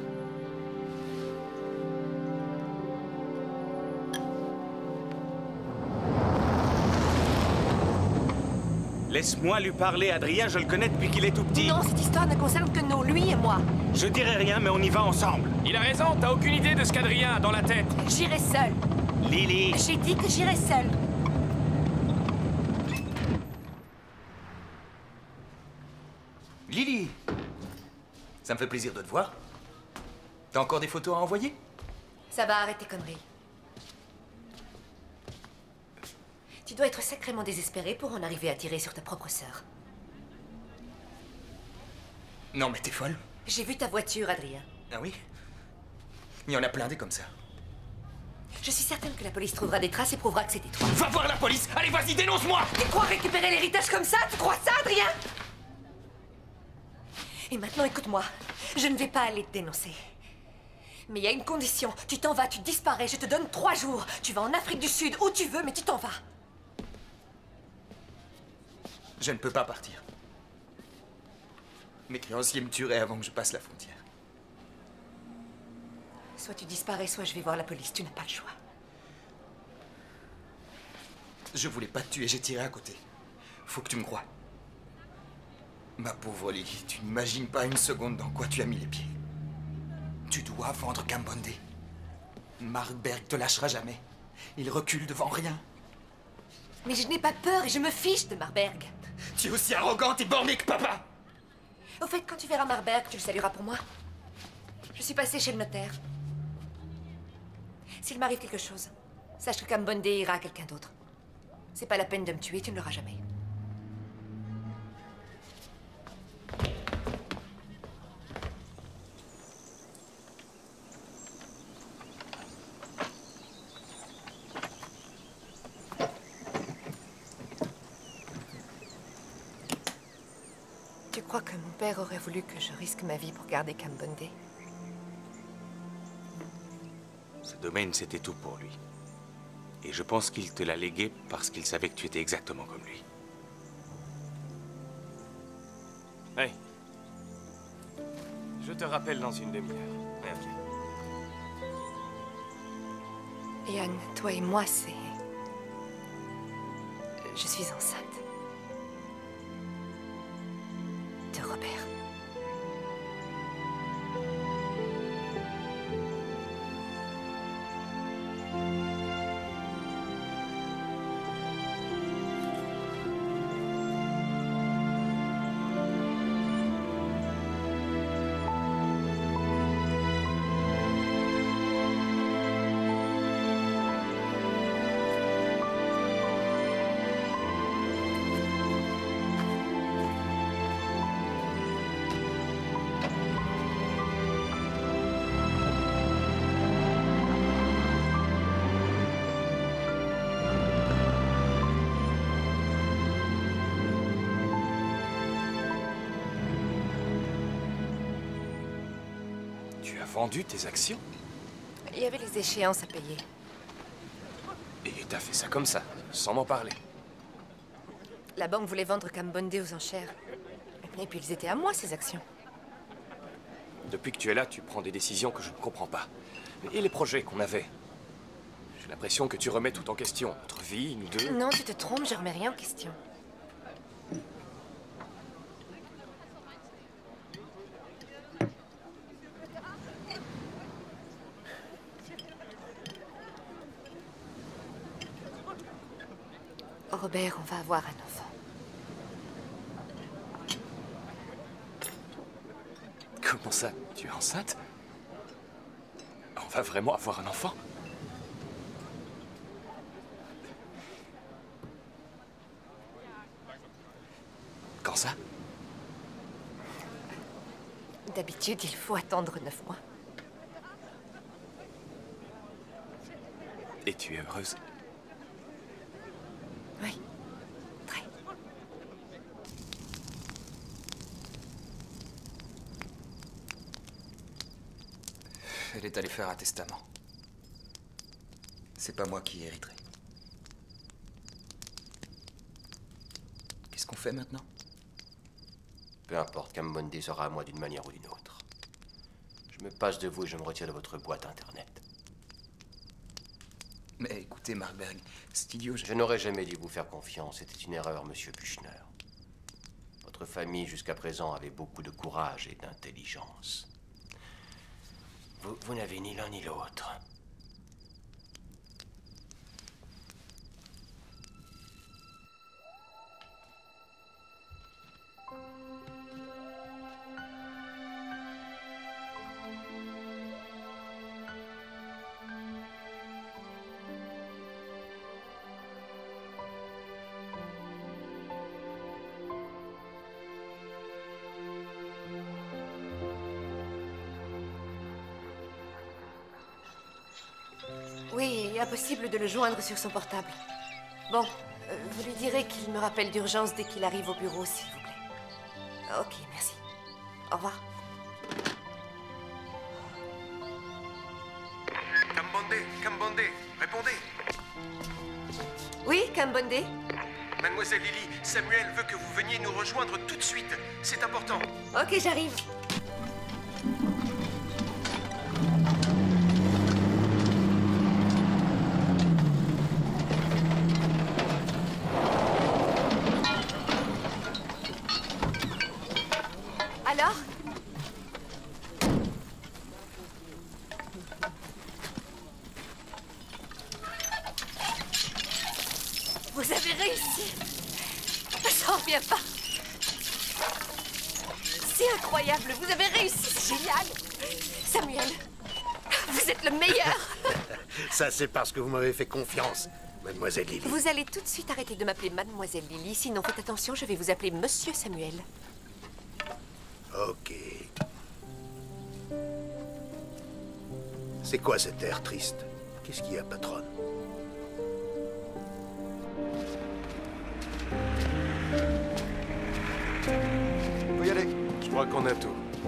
Laisse-moi lui parler, Adrien, je le connais depuis qu'il est tout petit. Non, cette histoire ne concerne que nous, lui et moi. Je dirai rien, mais on y va ensemble. Il a raison, t'as aucune idée de ce qu'Adrien a dans la tête. J'irai seule. Lily. J'ai dit que j'irai seule. Lily! Ça me fait plaisir de te voir. T'as encore des photos à envoyer? Ça va, arrête tes conneries. Tu dois être sacrément désespéré pour en arriver à tirer sur ta propre sœur. Non, mais t'es folle. J'ai vu ta voiture, Adrien. Ah oui? Il y en a plein des comme ça. Je suis certaine que la police trouvera des traces et prouvera que c'était toi. Va voir la police! Allez, vas-y, dénonce-moi! Tu crois récupérer l'héritage comme ça? Tu crois ça, Adrien? Et maintenant, écoute-moi. Je ne vais pas aller te dénoncer. Mais il y a une condition. Tu t'en vas, tu disparais. Je te donne trois jours. Tu vas en Afrique du Sud, où tu veux, mais tu t'en vas. Je ne peux pas partir. Mes créanciers me tueraient avant que je passe la frontière. Soit tu disparais, soit je vais voir la police. Tu n'as pas le choix. Je voulais pas te tuer, j'ai tiré à côté. Faut que tu me crois. Ma pauvre Lily, tu n'imagines pas une seconde dans quoi tu as mis les pieds. Tu dois vendre Kambonde. Markberg te lâchera jamais. Il recule devant rien. Mais je n'ai pas peur et je me fiche de Marberg. Tu es aussi arrogante et bornée que papa. Au fait, quand tu verras Marberg, tu le salueras pour moi. Je suis passée chez le notaire. S'il m'arrive quelque chose, sache que Kambonde ira à quelqu'un d'autre. C'est pas la peine de me tuer, tu ne l'auras jamais. Tu crois que mon père aurait voulu que je risque ma vie pour garder Kambonde? Ce domaine, c'était tout pour lui. Et je pense qu'il te l'a légué parce qu'il savait que tu étais exactement comme lui. Hey. Je te rappelle dans une demi-heure. Merde. Ian, toi et moi, c'est... Je suis enceinte. De Robert. Tu as vendu tes actions? Il y avait les échéances à payer. Et t'as fait ça comme ça, sans m'en parler. La banque voulait vendre Kambonde aux enchères. Et puis ils étaient à moi, ces actions. Depuis que tu es là, tu prends des décisions que je ne comprends pas. Et les projets qu'on avait? J'ai l'impression que tu remets tout en question. Notre vie, nous deux... Non, tu te trompes, je remets rien en question. Robert, on va avoir un enfant. Comment ça? Tu es enceinte? On va vraiment avoir un enfant? Quand ça? D'habitude, il faut attendre neuf mois. Et tu es heureuse? Oui, très. Elle est allée faire un testament. C'est pas moi qui hériterai. Qu'est-ce qu'on fait maintenant? Peu importe, Kambonde sera à moi d'une manière ou d'une autre. Je me passe de vous et je me retire de votre boîte internet. Mais écoutez, Markberg, c'est idiot, je... Je n'aurais jamais dû vous faire confiance. C'était une erreur, monsieur Büchner. Votre famille, jusqu'à présent, avait beaucoup de courage et d'intelligence. Vous, vous n'avez ni l'un ni l'autre. impossible de le joindre sur son portable. Bon, euh, vous lui direz qu'il me rappelle d'urgence dès qu'il arrive au bureau, s'il vous plaît. Ok, merci. Au revoir. Kambonde, Kambonde, répondez. Oui, Kambonde? Mademoiselle Lily, Samuel veut que vous veniez nous rejoindre tout de suite. C'est important. Ok, j'arrive. Alors? Vous avez réussi. J'en reviens pas. C'est incroyable, vous avez réussi, c'est génial. Samuel, vous êtes le meilleur. Ça, c'est parce que vous m'avez fait confiance, Mademoiselle Lily. Vous allez tout de suite arrêter de m'appeler Mademoiselle Lily, sinon faites attention, je vais vous appeler Monsieur Samuel. Ok. C'est quoi cet air triste? Qu'est-ce qu'il y a, patronne? Faut y aller. Je crois qu'on a tout.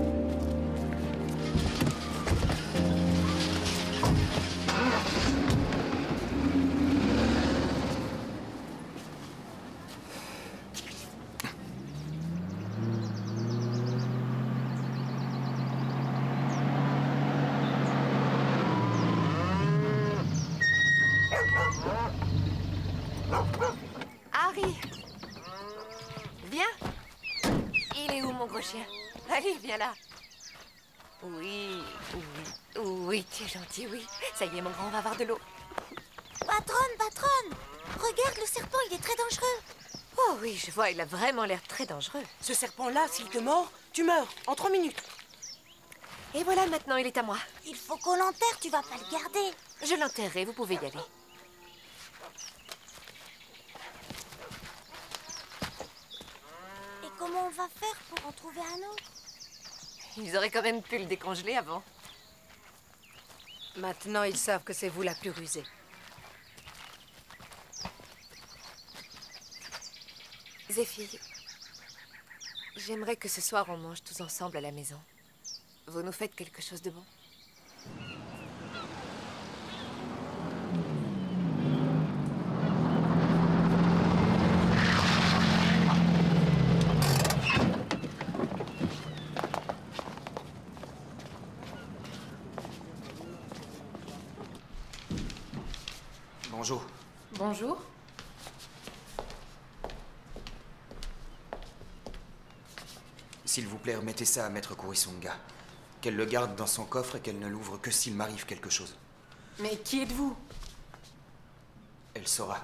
Harry, viens. Il est où, mon gros chien? Allez, viens là. Oui, oui, oui, tu es gentil, oui. Ça y est, mon grand, on va avoir de l'eau. Patronne, patronne! Regarde, le serpent, il est très dangereux. Oh oui, je vois, il a vraiment l'air très dangereux. Ce serpent-là, s'il te mord, tu meurs en trois minutes. Et voilà, maintenant, il est à moi. Il faut qu'on l'enterre, tu vas pas le garder. Je l'enterrerai, vous pouvez y aller. Et comment on va faire pour en trouver un autre? Ils auraient quand même pu le décongeler avant. Maintenant, ils savent que c'est vous la plus rusée. Zéphyr, j'aimerais que ce soir on mange tous ensemble à la maison. Vous nous faites quelque chose de bon? Bonjour. Bonjour. S'il vous plaît, remettez ça à Maître Kurisunga. Qu'elle le garde dans son coffre et qu'elle ne l'ouvre que s'il m'arrive quelque chose. Mais qui êtes-vous? Elle saura.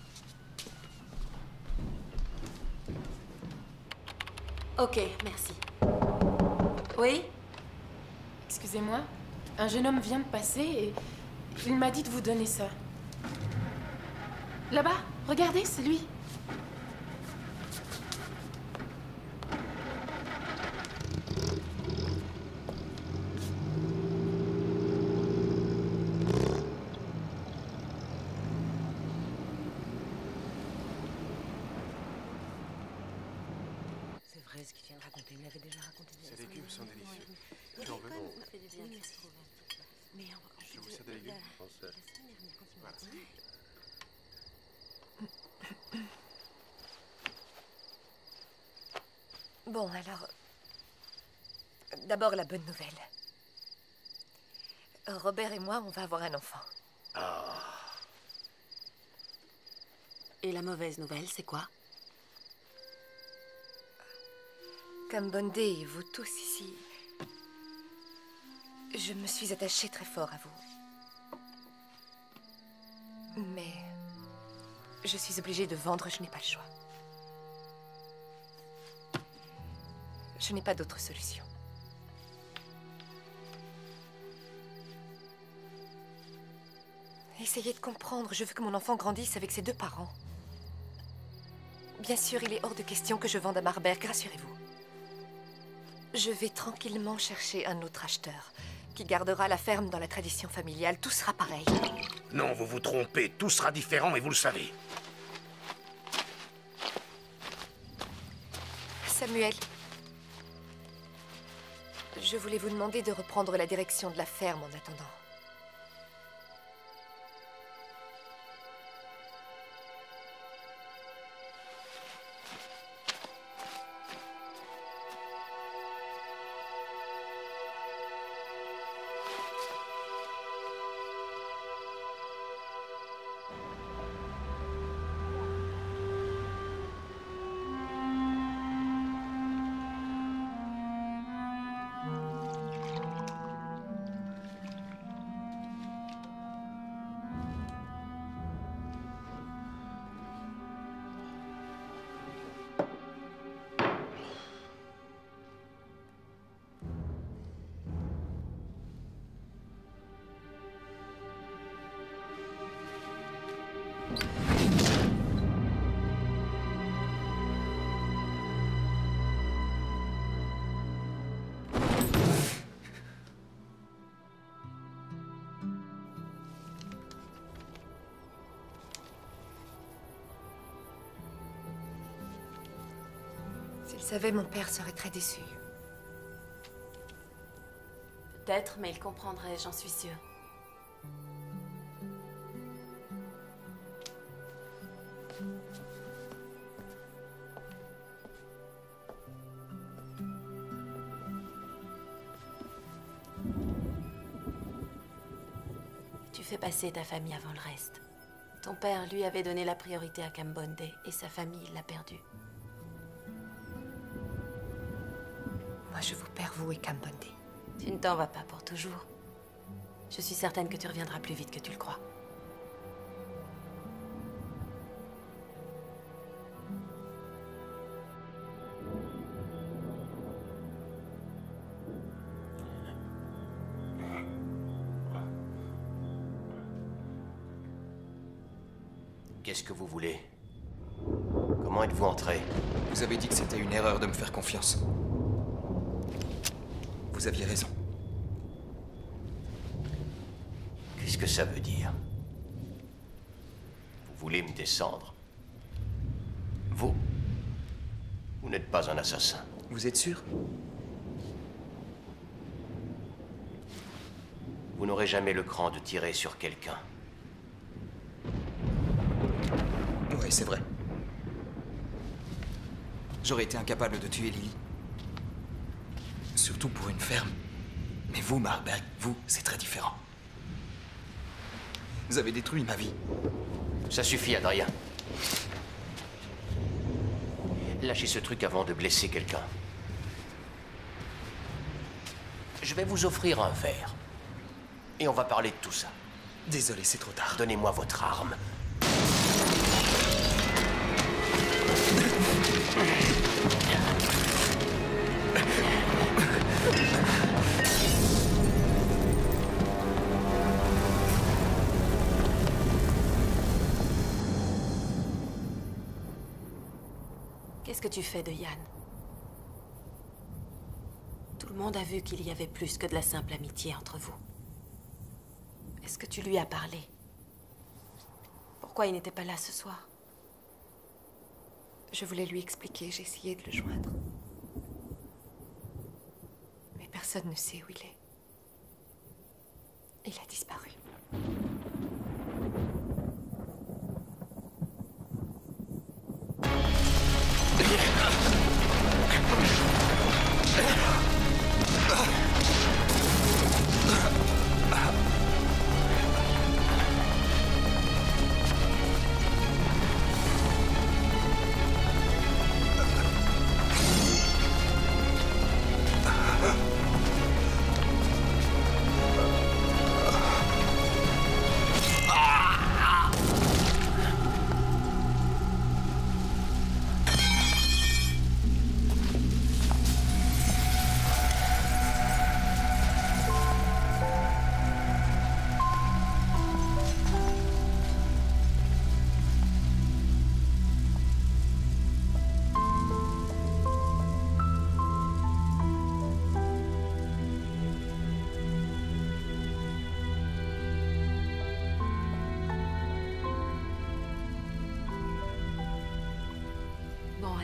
Ok, merci. Oui? Excusez-moi, un jeune homme vient de passer et il m'a dit de vous donner ça. Là-bas, regardez, c'est lui. C'est vrai ce qu'il vient de raconter, il m'avait déjà raconté. Ces légumes sont délicieux. Tu en veux? Mais Je vous sers des légumes. Voilà. Bon, alors... D'abord, la bonne nouvelle. Robert et moi, on va avoir un enfant. Et la mauvaise nouvelle, c'est quoi? Kambonde et vous tous ici, je me suis attachée très fort à vous. Mais je suis obligée de vendre, je n'ai pas le choix. Je n'ai pas d'autre solution. Essayez de comprendre, je veux que mon enfant grandisse avec ses deux parents. Bien sûr, il est hors de question que je vende à Marberg, rassurez-vous. Je vais tranquillement chercher un autre acheteur. qui gardera la ferme dans la tradition familiale. Tout sera pareil. Non, vous vous trompez. Tout sera différent et vous le savez. Samuel, je voulais vous demander de reprendre la direction de la ferme en attendant. S'il savait, mon père serait très déçu. Peut-être, mais il comprendrait, j'en suis sûre. Tu fais passer ta famille avant le reste. Ton père, lui, avait donné la priorité à Kambonde et sa famille l'a perdu. Moi, je vous perds, vous et Kambonde. Tu ne t'en vas pas pour toujours. Je suis certaine que tu reviendras plus vite que tu le crois. Qu'est-ce que vous voulez? Comment êtes-vous entré? Vous avez dit que c'était une erreur de me faire confiance. Vous aviez raison. Qu'est-ce que ça veut dire? Vous voulez me descendre? Vous? Vous n'êtes pas un assassin. Vous êtes sûr? Vous n'aurez jamais le cran de tirer sur quelqu'un. Oui, c'est vrai. J'aurais été incapable de tuer Lily. Surtout pour une ferme. Mais vous, Marberg, vous, c'est très différent. Vous avez détruit ma vie. Ça suffit, Adrien. Lâchez ce truc avant de blesser quelqu'un. Je vais vous offrir un verre. Et on va parler de tout ça. Désolé, c'est trop tard. Donnez-moi votre arme. Qu'est-ce que tu fais de Yann? Tout le monde a vu qu'il y avait plus que de la simple amitié entre vous. Est-ce que tu lui as parlé? Pourquoi il n'était pas là ce soir? Je voulais lui expliquer, j'ai essayé de le joindre. Mais personne ne sait où il est. Il a disparu.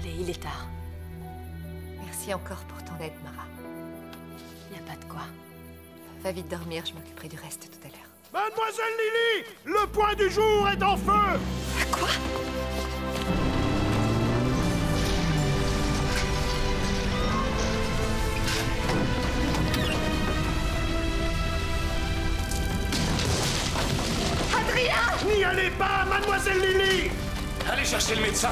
Allez, il est tard. Merci encore pour ton aide, Mara. Y a pas de quoi. Va vite dormir, je m'occuperai du reste tout à l'heure. Mademoiselle Lily, le point du jour est en feu! Quoi? Adrien! N'y allez pas, Mademoiselle Lily! Allez chercher le médecin!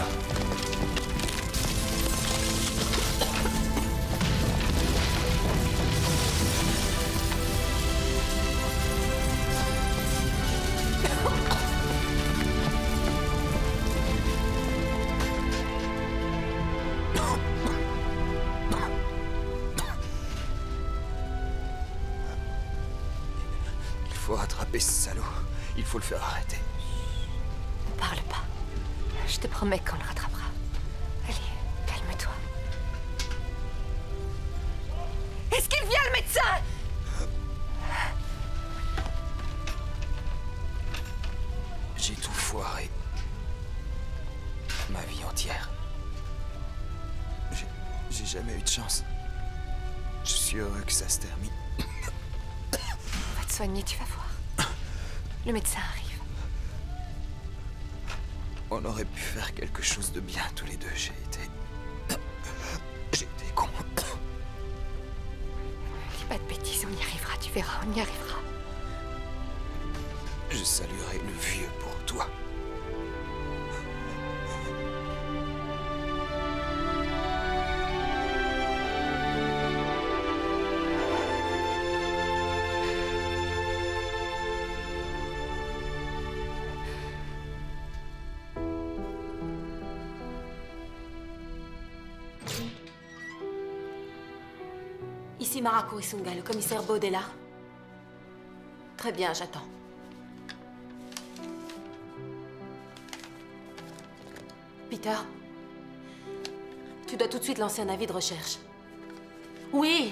Il faut rattraper ce salaud. Il faut le faire arrêter. Ne parle pas. Je te promets qu'on le rattrapera. Allez, calme-toi. Est-ce qu'il vient, le médecin? J'ai tout foiré. Ma vie entière. J'ai- J'ai jamais eu de chance. Je suis heureux que ça se termine. Va te soigner, tu vas voir. Le médecin arrive. On aurait pu faire quelque chose de bien tous les deux. J'ai été... J'ai été con. Dis pas de bêtises, on y arrivera, tu verras, on y arrivera. Je saluerai le vieux pour toi. Ici Mara Kurisunga, le commissaire Bode est là. Très bien, j'attends. Peter, tu dois tout de suite lancer un avis de recherche. Oui!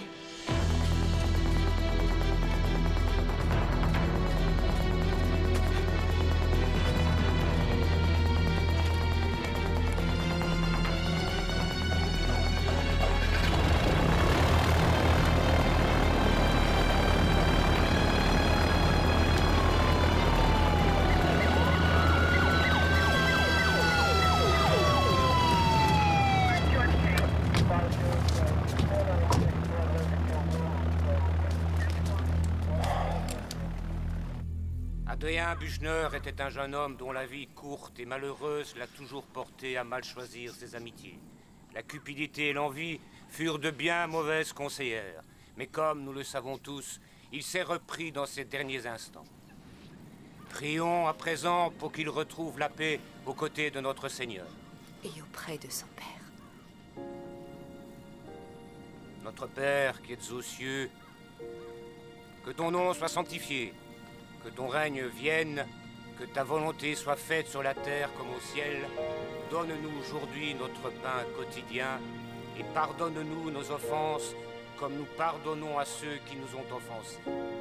Adrien Büchner était un jeune homme dont la vie courte et malheureuse l'a toujours porté à mal choisir ses amitiés. La cupidité et l'envie furent de bien mauvaises conseillères, mais comme nous le savons tous, il s'est repris dans ses derniers instants. Prions à présent pour qu'il retrouve la paix aux côtés de notre Seigneur. Et auprès de son Père. Notre Père qui es aux cieux, que ton nom soit sanctifié, que ton règne vienne, que ta volonté soit faite sur la terre comme au ciel. Donne-nous aujourd'hui notre pain quotidien et pardonne-nous nos offenses comme nous pardonnons à ceux qui nous ont offensés.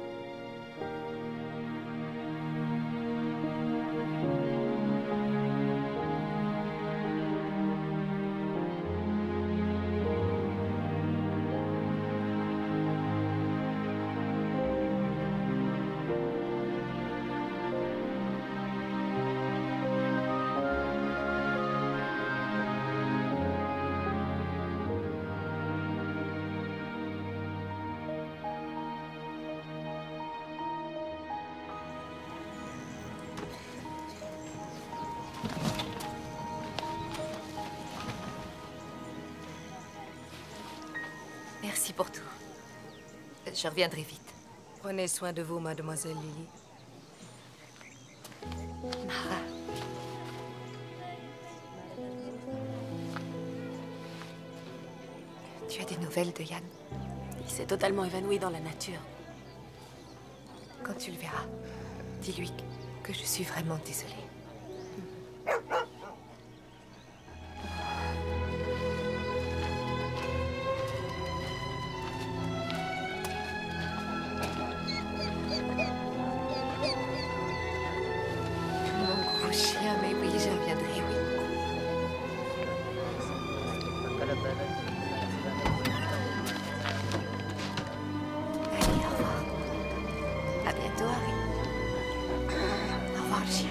Merci pour tout. Je reviendrai vite. Prenez soin de vous, mademoiselle Lily. Mara. Tu as des nouvelles de Yann? Il s'est totalement évanoui dans la nature. Quand tu le verras, dis-lui que je suis vraiment désolée. Mon gros chien, mais oui, je reviendrai, oui. le chien.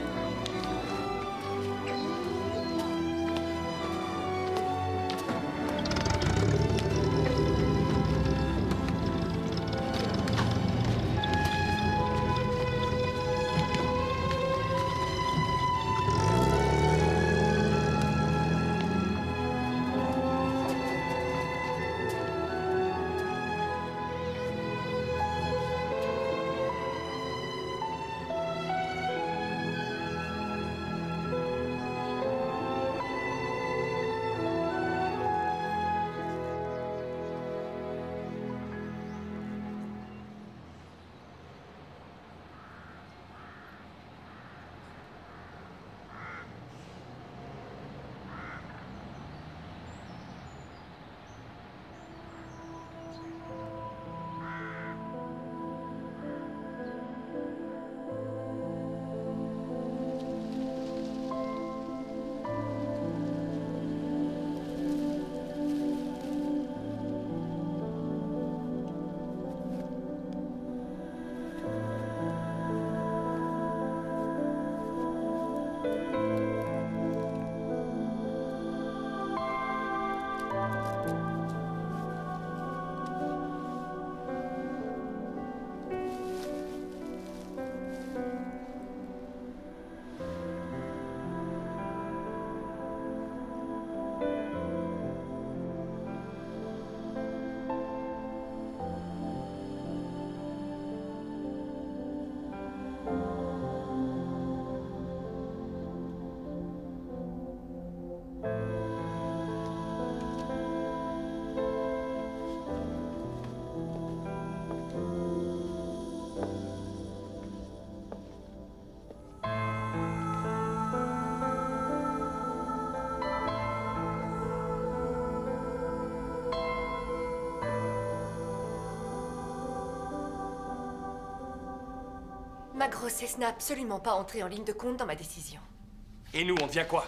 Ma grossesse n'a absolument pas entré en ligne de compte dans ma décision. Et nous, on devient quoi?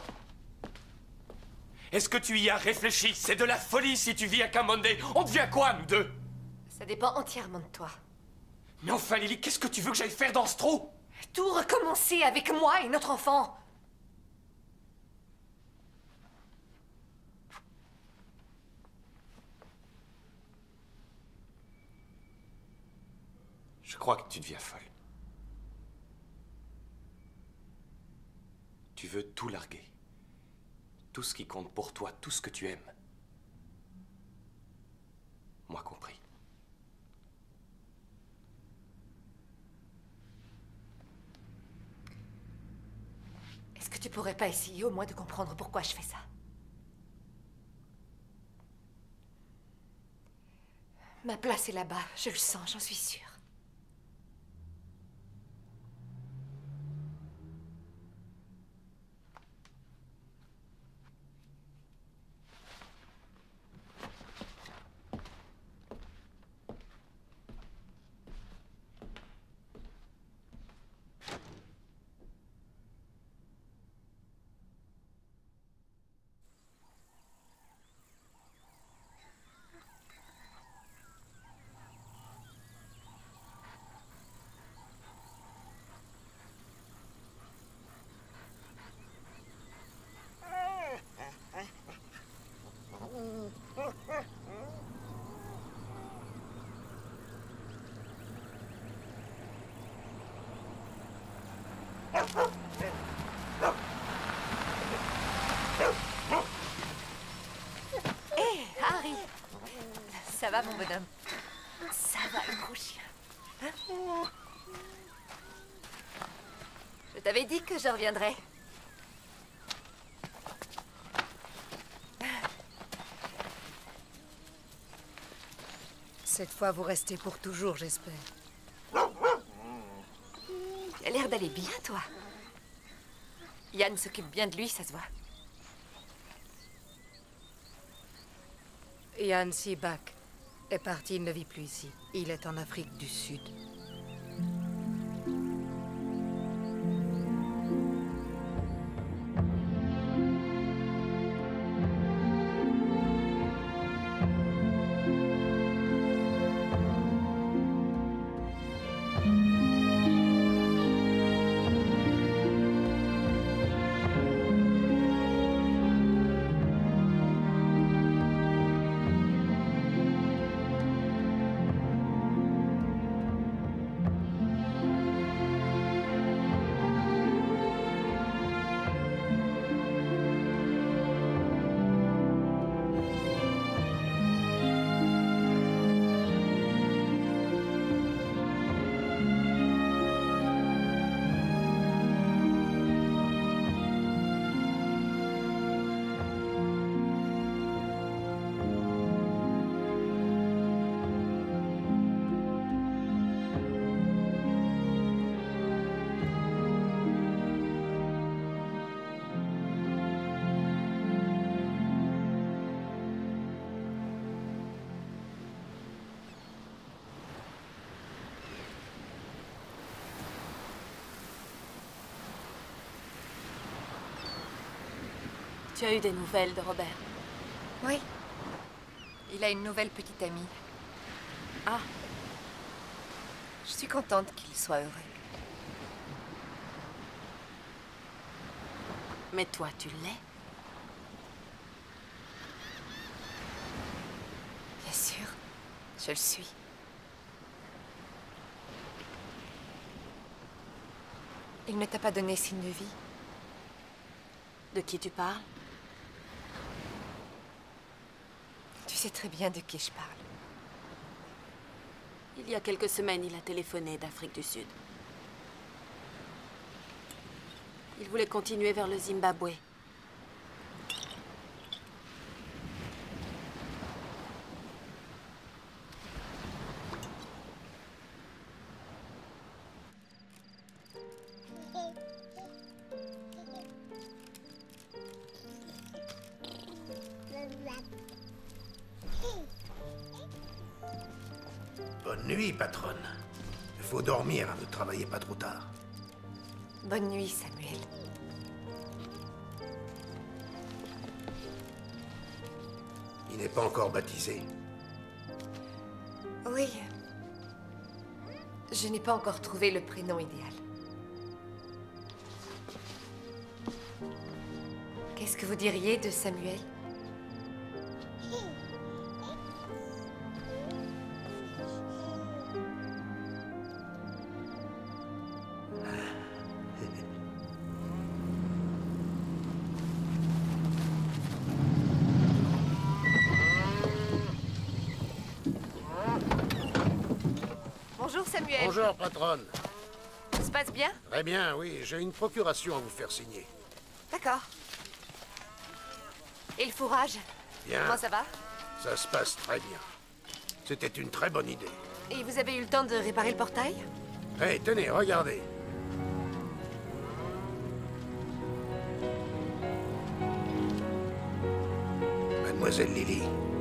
Est-ce que tu y as réfléchi? C'est de la folie si tu vis à Camonde. On devient quoi, nous deux? Ça dépend entièrement de toi. Mais enfin, Lily, qu'est-ce que tu veux que j'aille faire dans ce trou? Tout recommencer avec moi et notre enfant. Je crois que tu deviens folle. Tu veux tout larguer. Tout ce qui compte pour toi, tout ce que tu aimes. Moi compris. Est-ce que tu pourrais pas essayer au moins de comprendre pourquoi je fais ça? Ma place est là-bas, je le sens, j'en suis sûre. Hé, hey, Harry! Ça va, mon bonhomme? Ça va, le gros chien. Hein? Je t'avais dit que je reviendrais. Cette fois, vous restez pour toujours, j'espère. Il a l'air d'aller bien, toi. Yann s'occupe bien de lui, ça se voit. Yann Sibak est parti, il ne vit plus ici. Il est en Afrique du Sud. Tu as eu des nouvelles de Robert? Oui. Il a une nouvelle petite amie. Ah. Je suis contente qu'il soit heureux. Mais toi, tu l'es? Bien sûr, je le suis. Il ne t'a pas donné signe de vie? De qui tu parles? Tu sais très bien de qui je parle. Il y a quelques semaines, il a téléphoné d'Afrique du Sud. Il voulait continuer vers le Zimbabwe. Bonne nuit, patronne. Il faut dormir, hein, ne travaillez pas trop tard. Bonne nuit, Samuel. Il n'est pas encore baptisé. Oui. Je n'ai pas encore trouvé le prénom idéal. Qu'est-ce que vous diriez de Samuel? Bonjour Samuel. Bonjour, patronne. Ça se passe bien? Très bien, oui. J'ai une procuration à vous faire signer. D'accord. Et le fourrage? Bien. Comment ça va? Ça se passe très bien. C'était une très bonne idée. Et vous avez eu le temps de réparer le portail? Hé, tenez, regardez. Mademoiselle Lily.